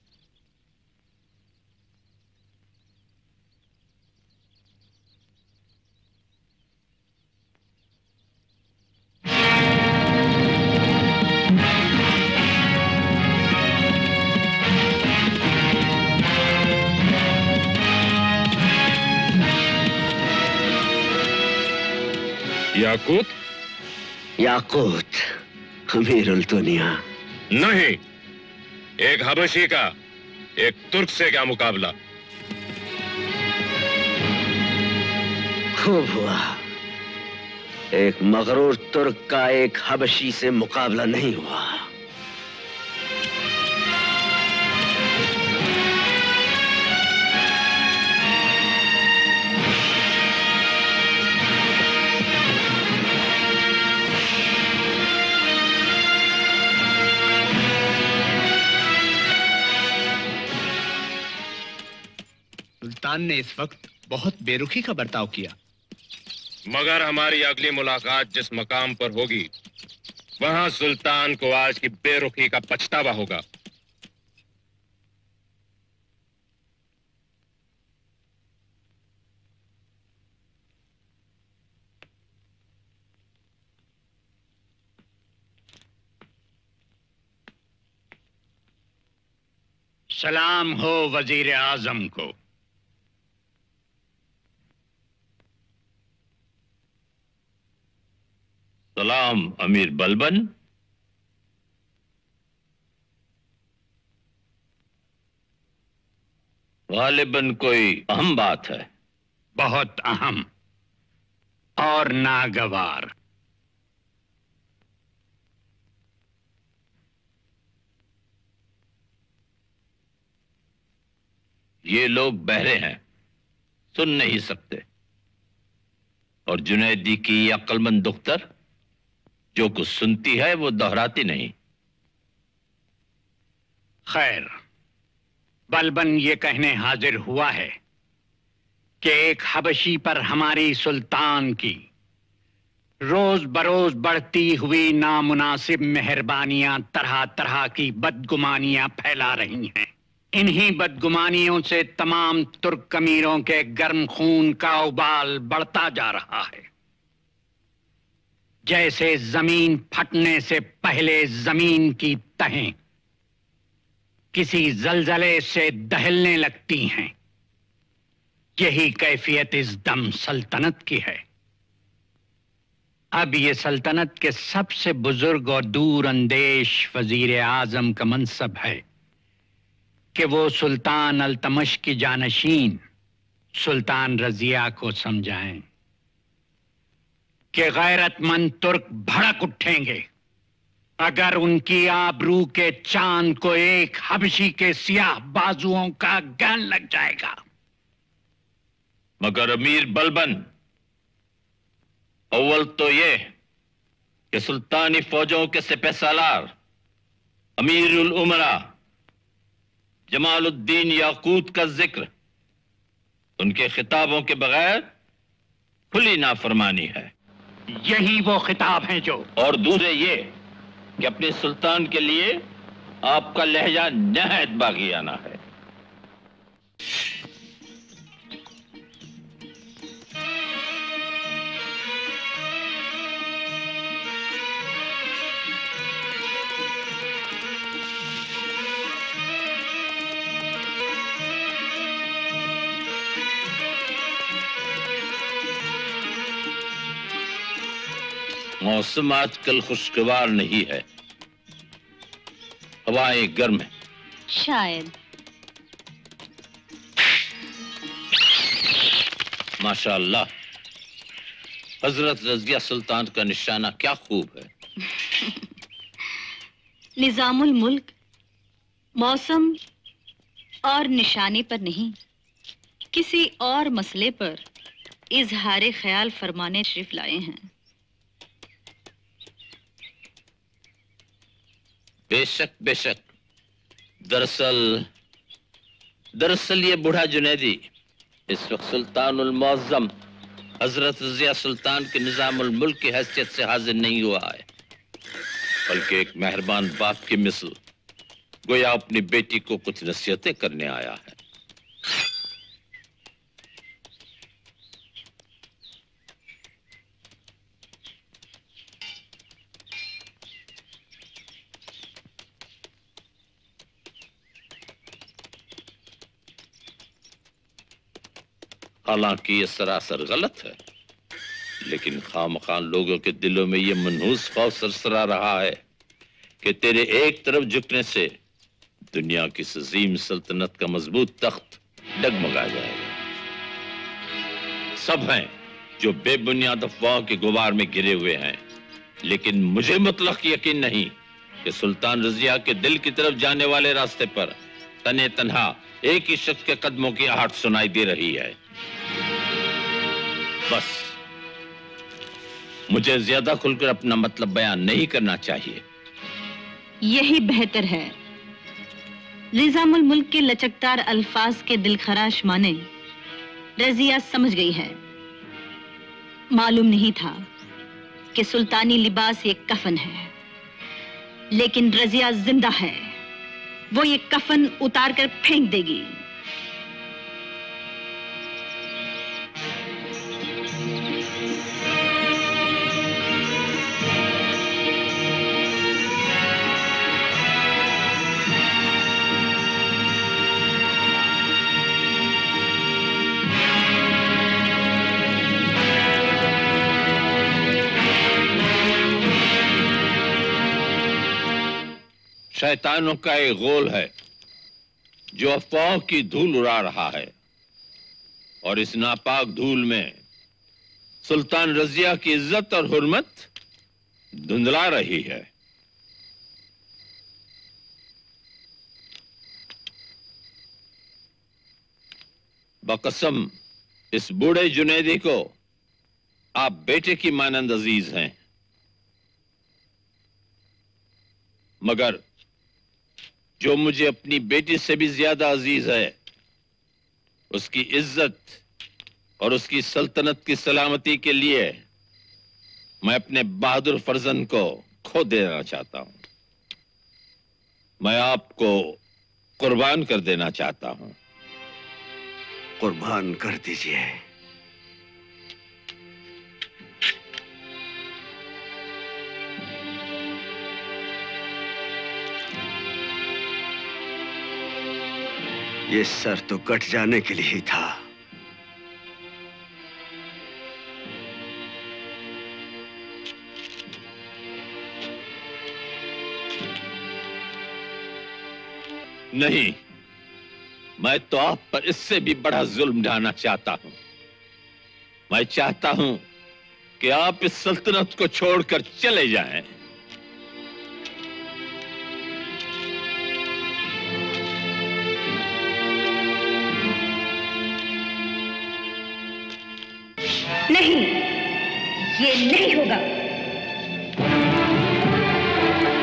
याकूत? याकूत अमीरुल दुनिया। नहीं, एक हबशी का एक तुर्क से क्या मुकाबला? खूब हुआ। एक मगरूर तुर्क का एक हबशी से मुकाबला नहीं हुआ। सुल्तान ने इस वक्त बहुत बेरुखी का बर्ताव किया। मगर हमारी अगली मुलाकात जिस मकाम पर होगी, वहां सुल्तान को आज की बेरुखी का पछतावा होगा। सलाम हो वजीर आजम को। सलाम अमीर बलबन। गालिबन कोई अहम बात है? बहुत अहम और नागवार। ये लोग बहरे हैं, सुन नहीं सकते। और जुनैदी की अक्लमंद दुख्तर जो कुछ सुनती है वो दोहराती नहीं। खैर, बलबन ये कहने हाजिर हुआ है कि एक हबशी पर हमारी सुल्तान की रोज बरोज बढ़ती हुई नामुनासिब मेहरबानियां तरह तरह की बदगुमानियां फैला रही हैं। इन्हीं बदगुमानियों से तमाम तुर्क अमीरों के गर्म खून का उबाल बढ़ता जा रहा है। जैसे जमीन फटने से पहले जमीन की तहें किसी जलजले से दहलने लगती हैं, यही कैफियत इस दम सल्तनत की है। अब ये सल्तनत के सबसे बुजुर्ग और दूर अंदेश वजीर आजम का मनसब है कि वो सुल्तान अल्तमश की जानशीन सुल्तान रजिया को समझाएं कि गैरतमंद तुर्क भड़क उठेंगे अगर उनकी आबरू के चांद को एक हबशी के सियाह बाजुओं का गन लग जाएगा। मगर अमीर बलबन, अव्वल तो ये कि सुल्तानी फौजों के सिपहसालार अमीरुल उमरा जमालुद्दीन याकूत का जिक्र उनके खिताबों के बगैर खुली नाफरमानी है। यही वो खिताब हैं जो, और दूसरे ये कि अपने सुल्तान के लिए आपका लहजा नहायत बागियाना है। मौसम आजकल खुशगवार नहीं है, हवाएं गर्म है। शायद। माशाअल्लाह, हजरत रजिया सुल्तान का निशाना क्या खूब है। निजामुल मुल्क मौसम और निशाने पर नहीं, किसी और मसले पर इजहार ख्याल फरमाने शरीफ लाए हैं। बेशक बेशक। दरअसल ये बूढ़ा जुनैदी इस वक्त सुल्तानुल मुअज्जम हजरत रजिया सुल्तान के निजामुल मुल्क की हैसियत से हाजिर नहीं हुआ है, बल्कि एक मेहरबान बाप की मिसल गोया अपनी बेटी को कुछ नसीहतें करने आया है। हालांकि ये सरासर गलत है, लेकिन खामखान लोगों के दिलों में ये मनहूस खौफ सरसरा रहा है कि तेरे एक तरफ झुकने से दुनिया की अजीम सल्तनत का मजबूत तख्त डगमगा जाएगा। सब हैं जो बेबुनियाद अफवाहों के गुबार में घिरे हुए हैं, लेकिन मुझे मुतलक यकीन नहीं कि सुल्तान रजिया के दिल की तरफ जाने वाले रास्ते पर तने तन्हा एक ही शख्स के कदमों की आहट सुनाई दे रही है। बस मुझे ज्यादा खुलकर अपना मतलब बयान नहीं करना चाहिए। यही बेहतर है। निजामुल मुल्क के लचकदार अल्फाज के दिलखराश माने रजिया समझ गई है। मालूम नहीं था कि सुल्तानी लिबास एक कफन है, लेकिन रजिया जिंदा है। वो ये कफन उतार कर फेंक देगी। शैतानों का एक गोल है जो अफवाहों की धूल उड़ा रहा है, और इस नापाक धूल में सुल्तान रजिया की इज्जत और हुर्मत धुंधला रही है। बकसम इस बूढ़े जुनैदी को आप बेटे की मानंद अजीज हैं, मगर जो मुझे अपनी बेटी से भी ज्यादा अजीज है, उसकी इज्जत और उसकी सल्तनत की सलामती के लिए मैं अपने बहादुर फर्जंद को खो देना चाहता हूं। मैं आपको कुर्बान कर देना चाहता हूं। कुर्बान कर दीजिए। ये सर तो कट जाने के लिए ही था। नहीं, मैं तो आप पर इससे भी बड़ा जुल्म ढाना चाहता हूं। मैं चाहता हूं कि आप इस सल्तनत को छोड़कर चले जाएं। नहीं, ये नहीं होगा।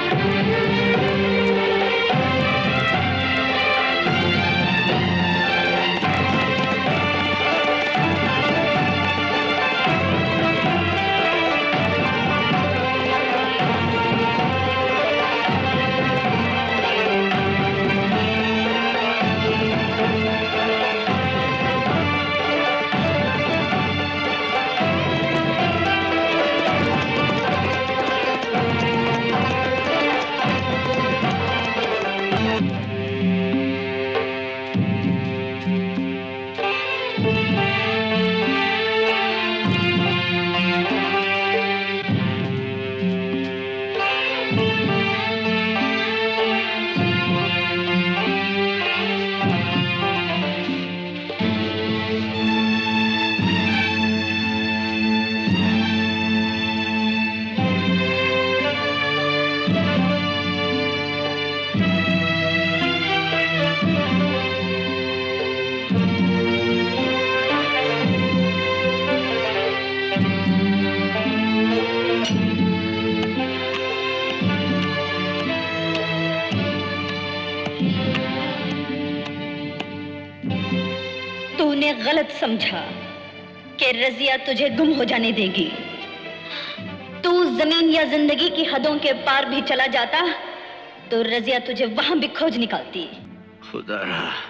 गलत समझा कि रजिया तुझे गुम हो जाने देगी। तू जमीन या जिंदगी की हदों के पार भी चला जाता तो रजिया तुझे वहां भी खोज निकालती। खुदा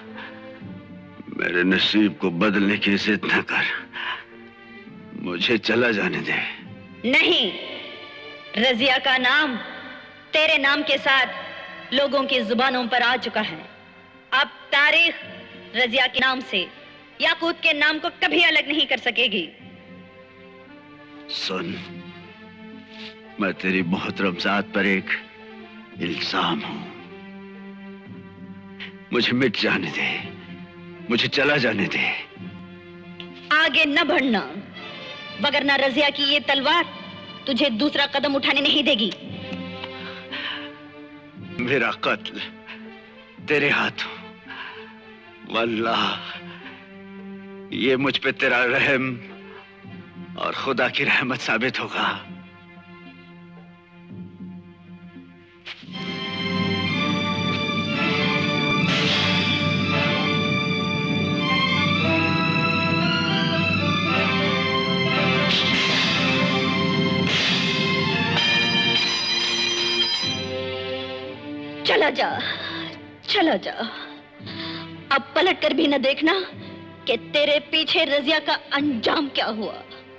मेरे नसीब को बदलने की जिद न कर, मुझे चला जाने दे। नहीं, रजिया का नाम तेरे नाम के साथ लोगों की जुबानों पर आ चुका है। अब तारीख रजिया के नाम से याकूत के नाम को कभी अलग नहीं कर सकेगी। सुन, मैं तेरी मोहतरम जात पर एक इल्जाम हूं। मुझे मिट जाने दे, मुझे चला जाने दे। आगे न बढ़ना, वगरना रजिया की ये तलवार तुझे दूसरा कदम उठाने नहीं देगी। मेरा कत्ल तेरे हाथों, वल्लाह ये मुझ पे तेरा रहम और खुदा की रहमत साबित होगा। चला जा, चला जा। अब पलट कर भी न देखना कि तेरे पीछे रजिया का अंजाम क्या हुआ।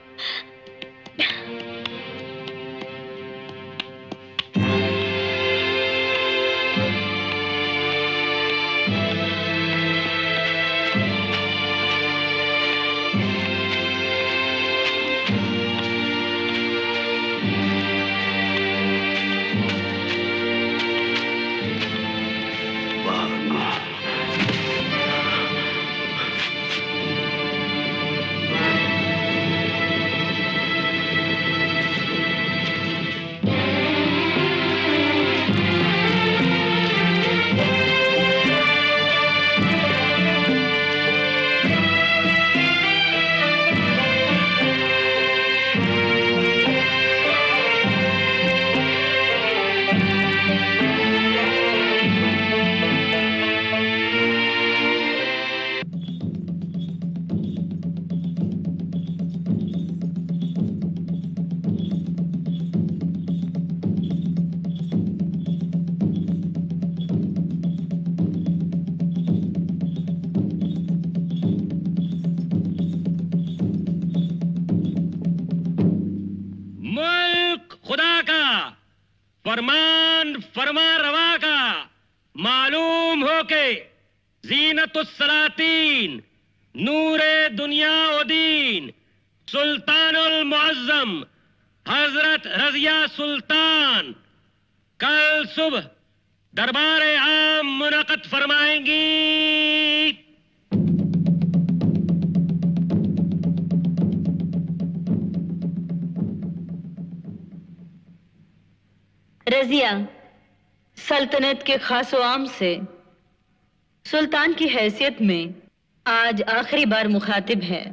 फरमान फरमा रवा का मालूम हो के ज़ीनतुस्सलातीन नूरे दुनिया व दीन सुल्तानुल मुअज़्ज़म हजरत रज़िया सुल्तान कल सुबह दरबार आम मुनक़द फरमाएंगी। रज़िया सल्तनत के खास व आम से सुल्तान की हैसियत में आज आखिरी बार मुखातिब है।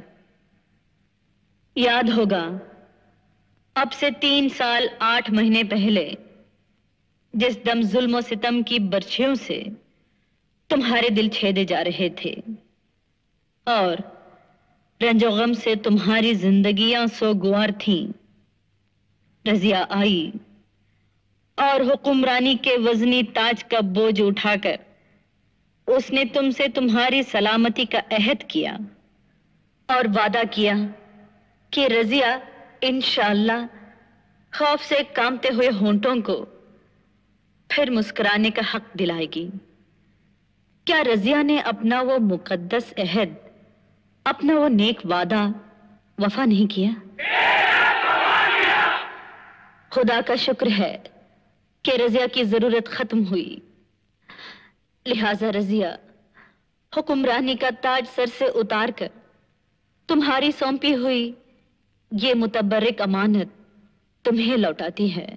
याद होगा अब से 3 साल 8 महीने पहले जिस दम जुल्म सितम की बर्छियों से तुम्हारे दिल छेदे जा रहे थे और रंजो गम से तुम्हारी जिंदगियां सोगवार थीं, रजिया आई और हुक्मरानी के वजनी ताज का बोझ उठाकर उसने तुमसे तुम्हारी सलामती का अहद किया और वादा किया कि रजिया इंशाअल्लाह खौफ से कांपते हुए होंठों को फिर मुस्कुराने का हक दिलाएगी। क्या रजिया ने अपना वो मुकद्दस अहद, अपना वो नेक वादा वफा नहीं किया? खुदा का शुक्र है कि रजिया की जरूरत खत्म हुई, लिहाजा रजिया हुक्मरानी का ताज सर से उतार कर तुम्हारी सौंपी हुई ये मुतबर्रिक अमानत तुम्हें लौटाती है।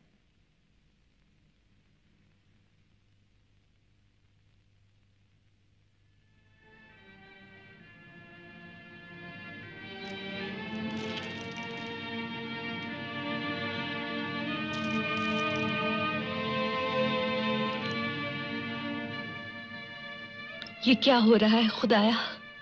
ये क्या हो रहा है खुदाया?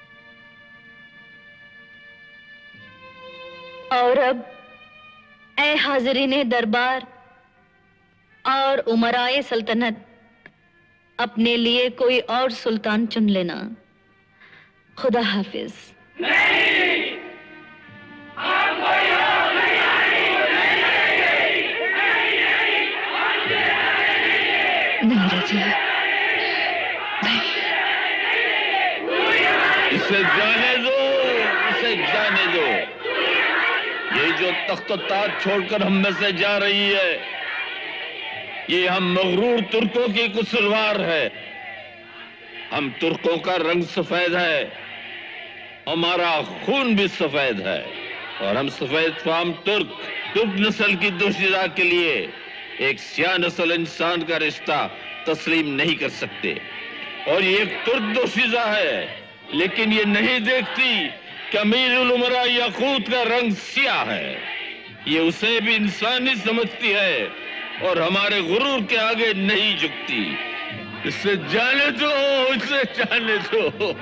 और अब ऐ हाज़रीने दरबार और उमराए सल्तनत, अपने लिए कोई और सुल्तान चुन लेना। खुदा हाफिज। नहीं रजिया, इसे जाने दो, इसे जाने दो। ये जो तख्त ताज छोड़कर हम में से जा रही है, ये हम मगरूर तुर्कों की कुसलवार है। हम तुर्कों का रंग सफेद है, हमारा खून भी सफेद है और हम सफेद फाम तुर्क नस्ल की दोशीदा के लिए एक स्याह नस्ल इंसान का रिश्ता तस्लीम नहीं कर सकते। और ये एक तुर्क दोशीदा है, लेकिन ये नहीं देखती कि अमीरुल उमरा याकूत का रंग स्याह है। ये उसे भी इंसानी समझती है और हमारे गुरूर के आगे नहीं झुकती। इससे जाने दो, इससे जाने दो।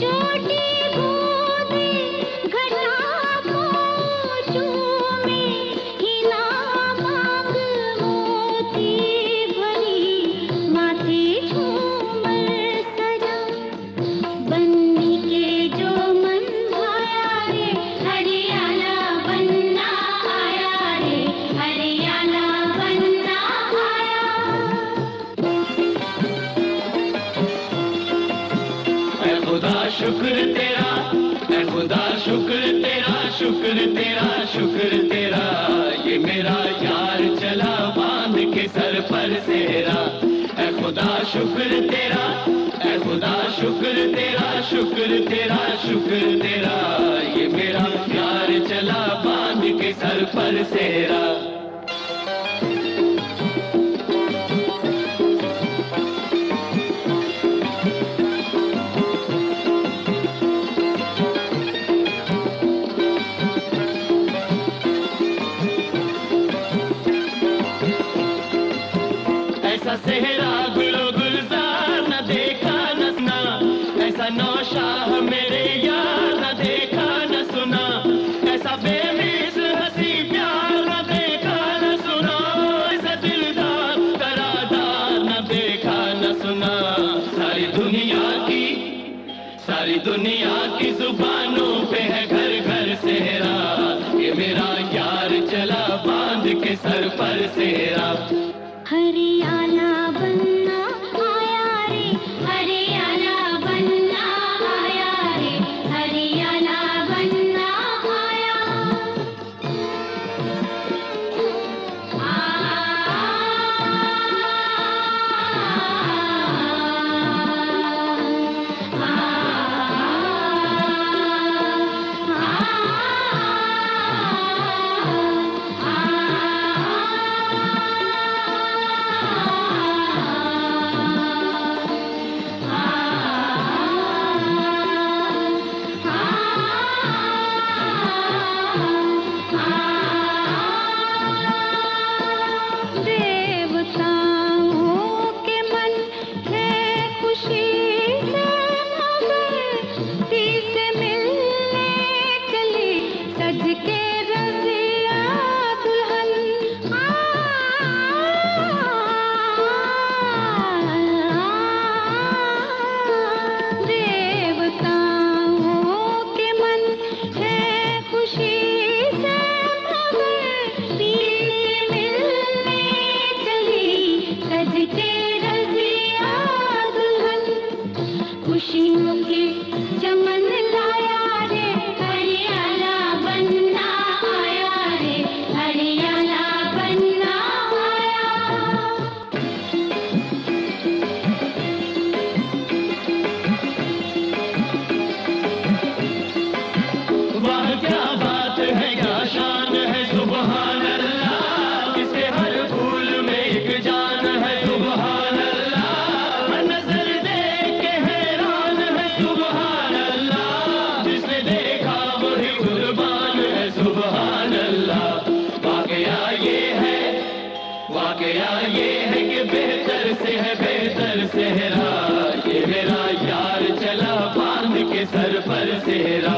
शुक्र तेरा, ऐ खुदा शुक्र तेरा, शुक्र तेरा, शुक्र तेरा, ये मेरा यार चला बांध के सर पर सेहरा। ऐ खुदा शुक्र तेरा, ऐ खुदा शुक्र तेरा, शुक्र तेरा, शुक्र तेरा, ये मेरा यार चला बांध के सर पर सेहरा। सेहरा गुलो गुलजार न देखा न सुना, ऐसा नौशाह मेरे यार न देखा न सुना, ऐसा बेमिस हंसी प्यार न देखा न सुना, ऐसा दिलदार करादार न देखा न सुना। सारी दुनिया की जुबानों पे है घर घर सेहरा, ये मेरा यार चला बांध के सर पर सेहरा। हरियाणा बनना आया रे, हरियाणा बनना आया रे, हरियाणा बनना आया। सर पर सेहरा।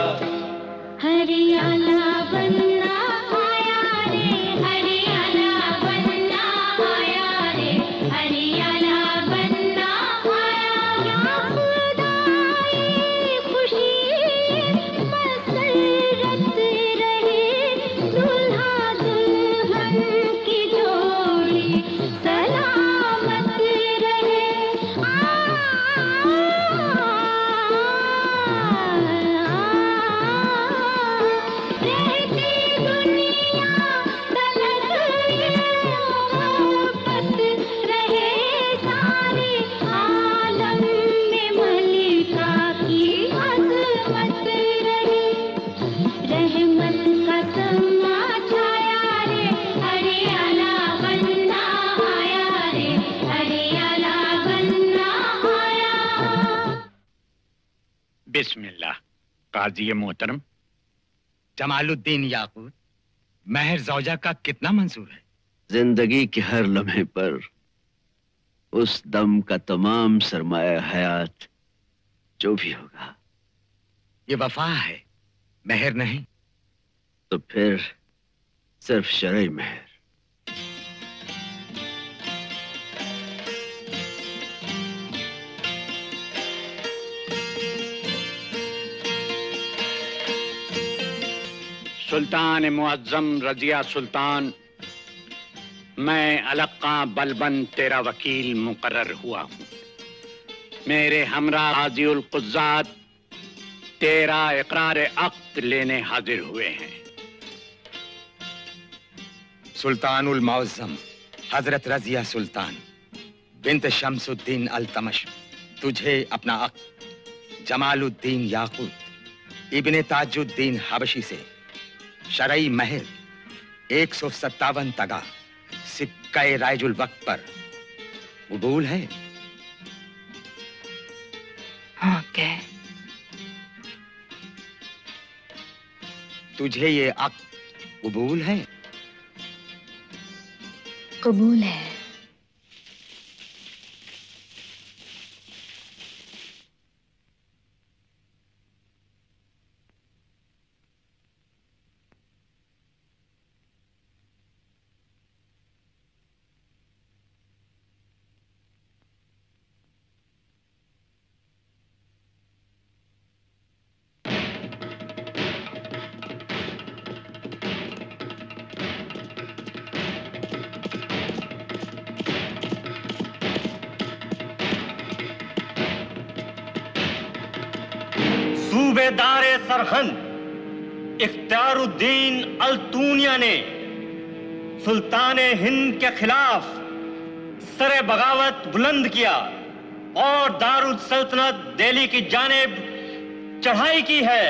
हरियाणा बनना आया रे, हरियाणा बनना आया रे, हरियाणा बनना आया। खुदाई खुशी मसरत रहे, दूल्हा दुल्हन की जोड़ी सलामत रहे। बिस्मिल्लाह। काजी मोहतरम, जमालुद्दीन याकूत महर जौजा का कितना मंजूर है? जिंदगी के हर लम्हे पर उस दम का तमाम सरमाया हयात जो भी होगा ये वफा है, मेहर नहीं। तो फिर सिर्फ शरई मेहर। सुल्तान मुअज्जम रजिया सुल्तान, मैं अलक्का बलबन तेरा वकील मुकर्रर हुआ हूँ। मेरे हमरा हाजिउल कुज्जात तेरा इकरार अक्द लेने हाजिर हुए हैं। सुल्तानुल मुअज्जम हजरत रजिया सुल्तान बिन्त शम्सुद्दीन अल्तमश, तुझे अपना अक्द जमालुद्दीन याकूत इब्ने ताजुद्दीन हबशी से शरई महर 157 तगा सिक्के राइजुल वक्त पर कबूल है? हाँ कह। तुझे ये अक्द कबूल है? कबूल है। सूबेदार सरहंद इख्तियारुद्दीन अल्तूनिया ने सुल्तान हिंद के खिलाफ सरे बगावत बुलंद किया और दारुल सल्तनत दिल्ली की जानिब चढ़ाई की है।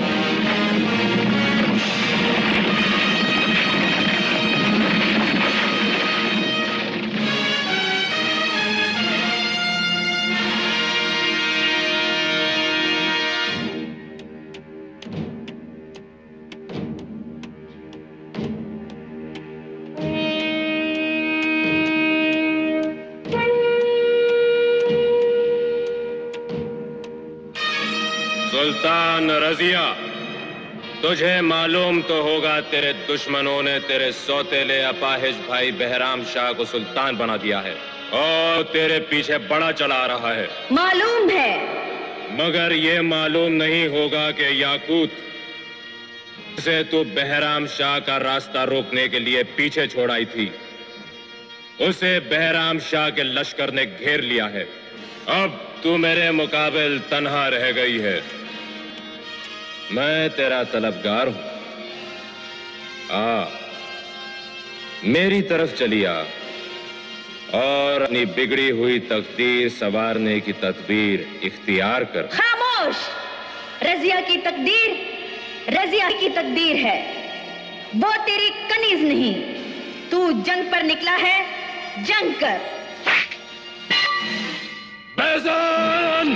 सुल्तान रजिया, तुझे मालूम तो होगा तेरे दुश्मनों ने तेरे सौतेले अपाहिज भाई बहराम शाह को सुल्तान बना दिया है और तेरे पीछे बड़ा चला रहा है। मालूम है, मगर ये मालूम नहीं होगा कि याकूत से तू बहराम शाह का रास्ता रोकने के लिए पीछे छोड़ाई थी, उसे बहराम शाह के लश्कर ने घेर लिया है। अब तू मेरे मुकाबिल तन्हा रह गई है। मैं तेरा तलबगार हूं। मेरी तरफ चली आ और अपनी बिगड़ी हुई तकदीर संवारने की तदबीर इख्तियार कर। खामोश! रजिया की तकदीर रजिया की तकदीर है, वो तेरी कनीज नहीं। तू जंग पर निकला है, जंग कर। बैज़ान!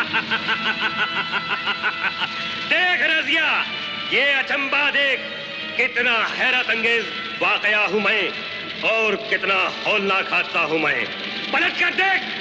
देख रजिया, ये अचंबा देख, कितना हैरत अंगेज वाकया हूं मैं और कितना हौलनाक हादसा हूं मैं। पलट कर देख।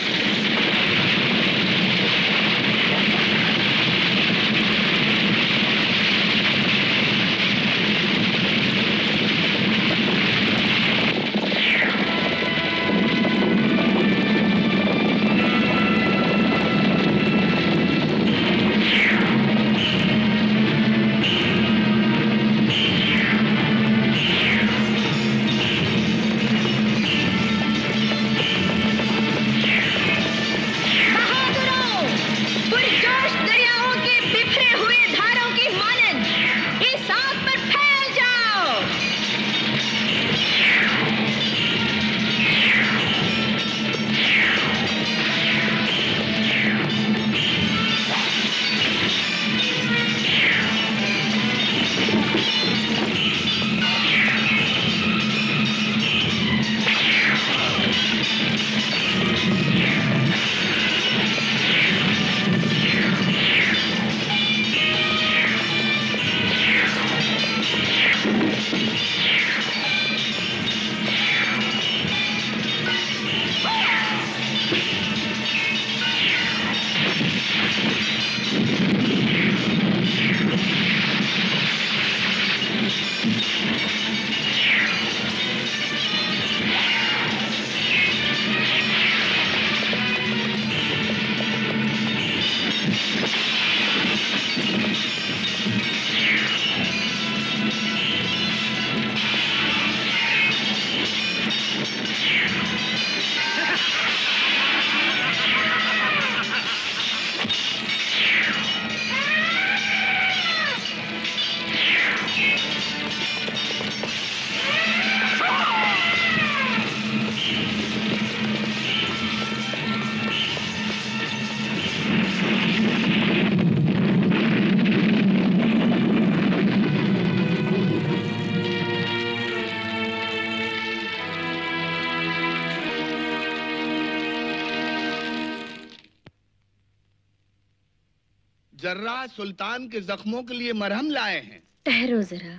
जर्रा सुल्तान के जख्मों के लिए मरहम लाए हैं। ठहरो जरा,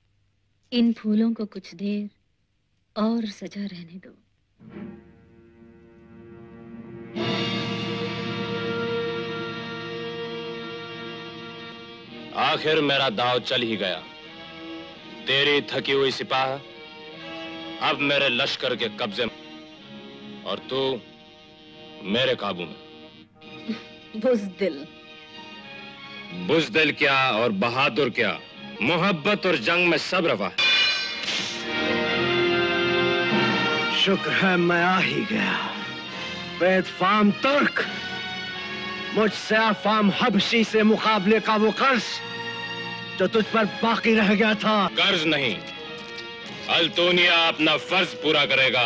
इन फूलों को कुछ देर और सजा रहने दो। आखिर मेरा दाव चल ही गया। तेरी थकी हुई सिपाह अब मेरे लश्कर के कब्जे में और तू मेरे काबू में। बुज़दिल। बुज़दिल क्या और बहादुर क्या, मोहब्बत और जंग में सब रवा है। शुक्र है मैं आ ही गया। बेदफाम तुर्क, मुझसे अफाम हबशी से मुकाबले का वो कर्ज जो तुझ पर बाकी रह गया था। कर्ज नहीं, अल्तूनिया अपना फर्ज पूरा करेगा।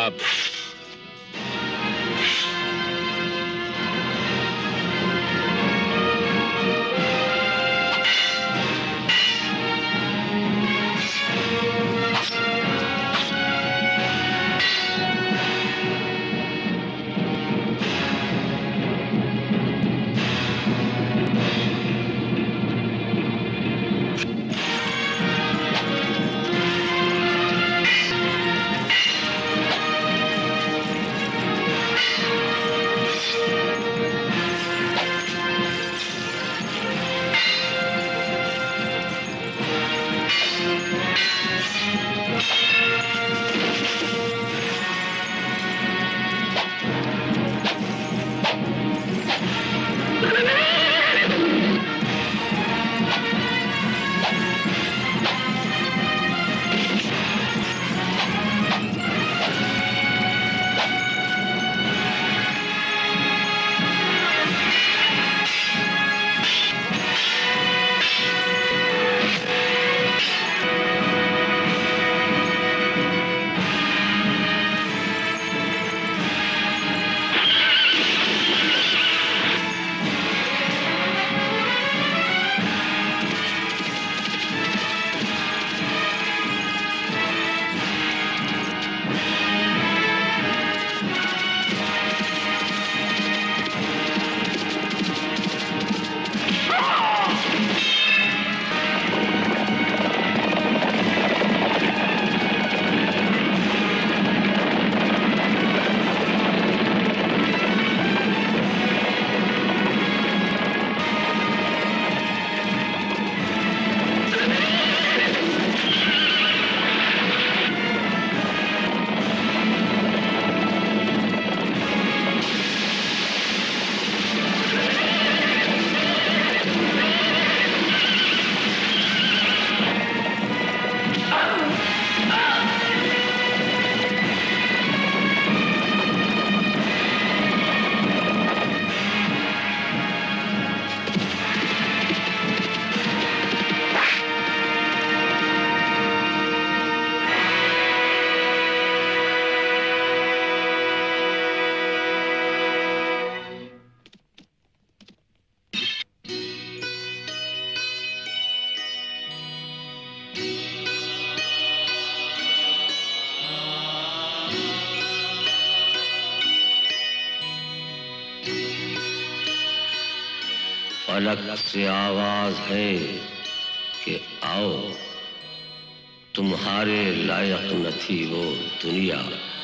फलक से आवाज है कि आओ, तुम्हारे लायक न थी वो दुनिया,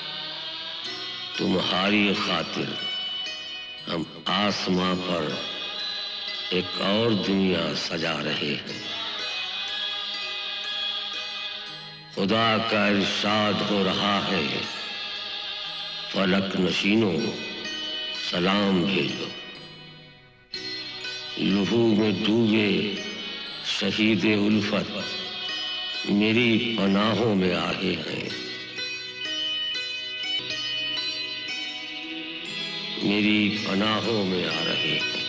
तुम्हारी खातिर हम आसमां पर एक और दुनिया सजा रहे हैं। खुदा का इरशाद हो रहा है, फलक नशीनों सलाम भेजो। लहू में डूबे शहीद उल्फत मेरी पनाहों में आए हैं, मेरी पनाहों में आ रहे हैं।